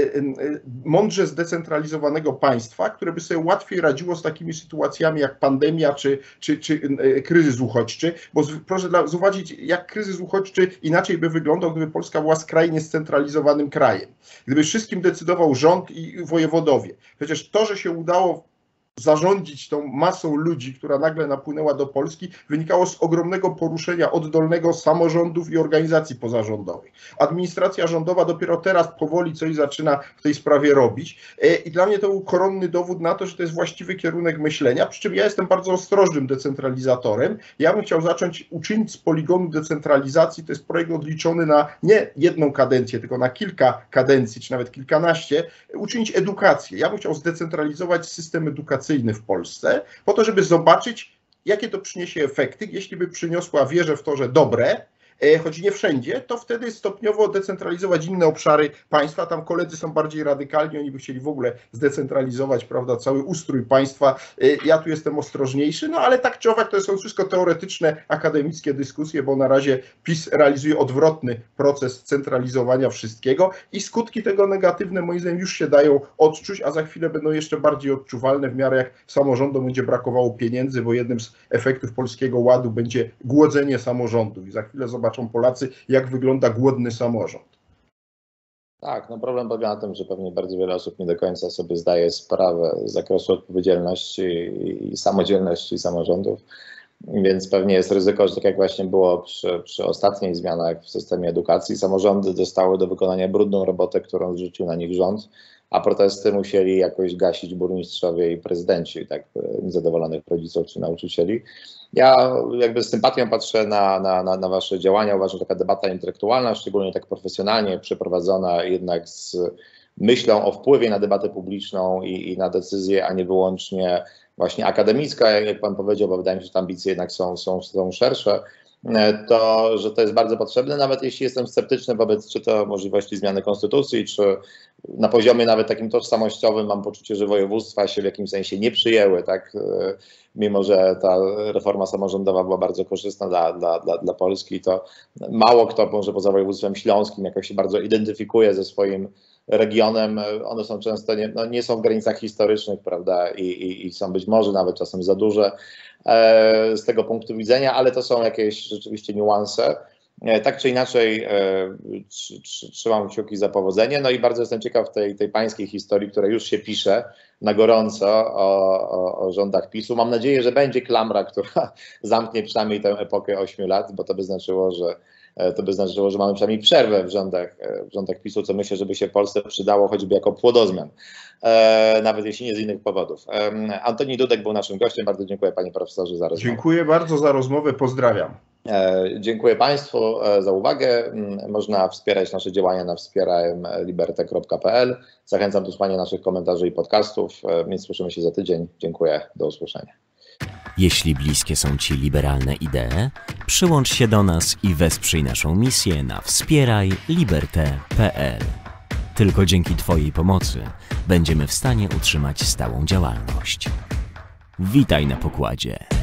mądrze zdecentralizowanego państwa, które by sobie łatwiej radziło z takimi sytuacjami jak pandemia czy, czy, czy kryzys uchodźczy, bo proszę zauważyć, jak kryzys uchodźczy inaczej by wyglądał, gdyby Polska była skrajnie scentralizowanym krajem. Gdyby wszystkim decydował rząd i wojewodowie. Przecież to, że się udało zarządzić tą masą ludzi, która nagle napłynęła do Polski, wynikało z ogromnego poruszenia oddolnego samorządów i organizacji pozarządowych. Administracja rządowa dopiero teraz powoli coś zaczyna w tej sprawie robić i dla mnie to był koronny dowód na to, że to jest właściwy kierunek myślenia, przy czym ja jestem bardzo ostrożnym decentralizatorem. Ja bym chciał zacząć uczynić z poligonu decentralizacji, to jest projekt odliczony na nie jedną kadencję, tylko na kilka kadencji, czy nawet kilkanaście, uczynić edukację. Ja bym chciał zdecentralizować system edukacyjny w Polsce, po to, żeby zobaczyć, jakie to przyniesie efekty. Jeśli by przyniosła, wierzę w to, że dobre, choć nie wszędzie, to wtedy stopniowo decentralizować inne obszary państwa. Tam koledzy są bardziej radykalni, oni by chcieli w ogóle zdecentralizować, prawda, cały ustrój państwa. Ja tu jestem ostrożniejszy, no ale tak czy owak to są wszystko teoretyczne, akademickie dyskusje, bo na razie PiS realizuje odwrotny proces centralizowania wszystkiego i skutki tego negatywne moim zdaniem już się dają odczuć, a za chwilę będą jeszcze bardziej odczuwalne w miarę jak samorządom będzie brakowało pieniędzy, bo jednym z efektów Polskiego Ładu będzie głodzenie samorządów i za chwilę zobaczymy, Zobaczą Polacy, jak wygląda głodny samorząd. Tak, no problem polega na tym, że pewnie bardzo wiele osób nie do końca sobie zdaje sprawę z zakresu odpowiedzialności i samodzielności samorządów, więc pewnie jest ryzyko, że tak jak właśnie było przy, przy ostatnich zmianach w systemie edukacji, samorządy dostały do wykonania brudną robotę, którą zrzucił na nich rząd, a protesty musieli jakoś gasić burmistrzowie i prezydenci, tak, niezadowolonych rodziców czy nauczycieli. Ja jakby z sympatią patrzę na, na, na, na wasze działania. Uważam, że taka debata intelektualna, szczególnie tak profesjonalnie przeprowadzona, jednak z myślą o wpływie na debatę publiczną i, i na decyzję, a nie wyłącznie właśnie akademicka, jak pan powiedział, bo wydaje mi się, że te ambicje jednak są, są, są szersze, to, że to jest bardzo potrzebne, nawet jeśli jestem sceptyczny wobec czy to możliwości zmiany konstytucji, czy na poziomie nawet takim tożsamościowym mam poczucie, że województwa się w jakimś sensie nie przyjęły, tak, mimo że ta reforma samorządowa była bardzo korzystna dla, dla, dla, dla Polski, to mało kto może poza województwem śląskim jakoś się bardzo identyfikuje ze swoim regionem. One są często nie, no nie są w granicach historycznych, prawda, I, i, i są być może nawet czasem za duże e, z tego punktu widzenia, ale to są jakieś rzeczywiście niuanse. E, tak czy inaczej e, tr, tr, trzymam kciuki za powodzenie, no i bardzo jestem ciekaw tej, tej pańskiej historii, która już się pisze na gorąco o, o, o rządach PiSu. Mam nadzieję, że będzie klamra, która zamknie przynajmniej tę epokę ośmiu lat, bo to by znaczyło, że to by znaczyło, że mamy przynajmniej przerwę w rządach, w rządach PiSu, co myślę, żeby się Polsce przydało choćby jako płodozmian, e, nawet jeśli nie z innych powodów. E, Antoni Dudek był naszym gościem. Bardzo dziękuję panie profesorze za rozmowę. Dziękuję bardzo za rozmowę. Pozdrawiam. E, dziękuję państwu e, za uwagę. Można wspierać nasze działania na wspierajmy liberte kropka p l. Zachęcam do słuchania naszych komentarzy i podcastów, e, więc słyszymy się za tydzień. Dziękuję. Do usłyszenia. Jeśli bliskie są Ci liberalne idee, przyłącz się do nas i wesprzyj naszą misję na wspieraj liberte kropka pe el. Tylko dzięki Twojej pomocy będziemy w stanie utrzymać stałą działalność. Witaj na pokładzie.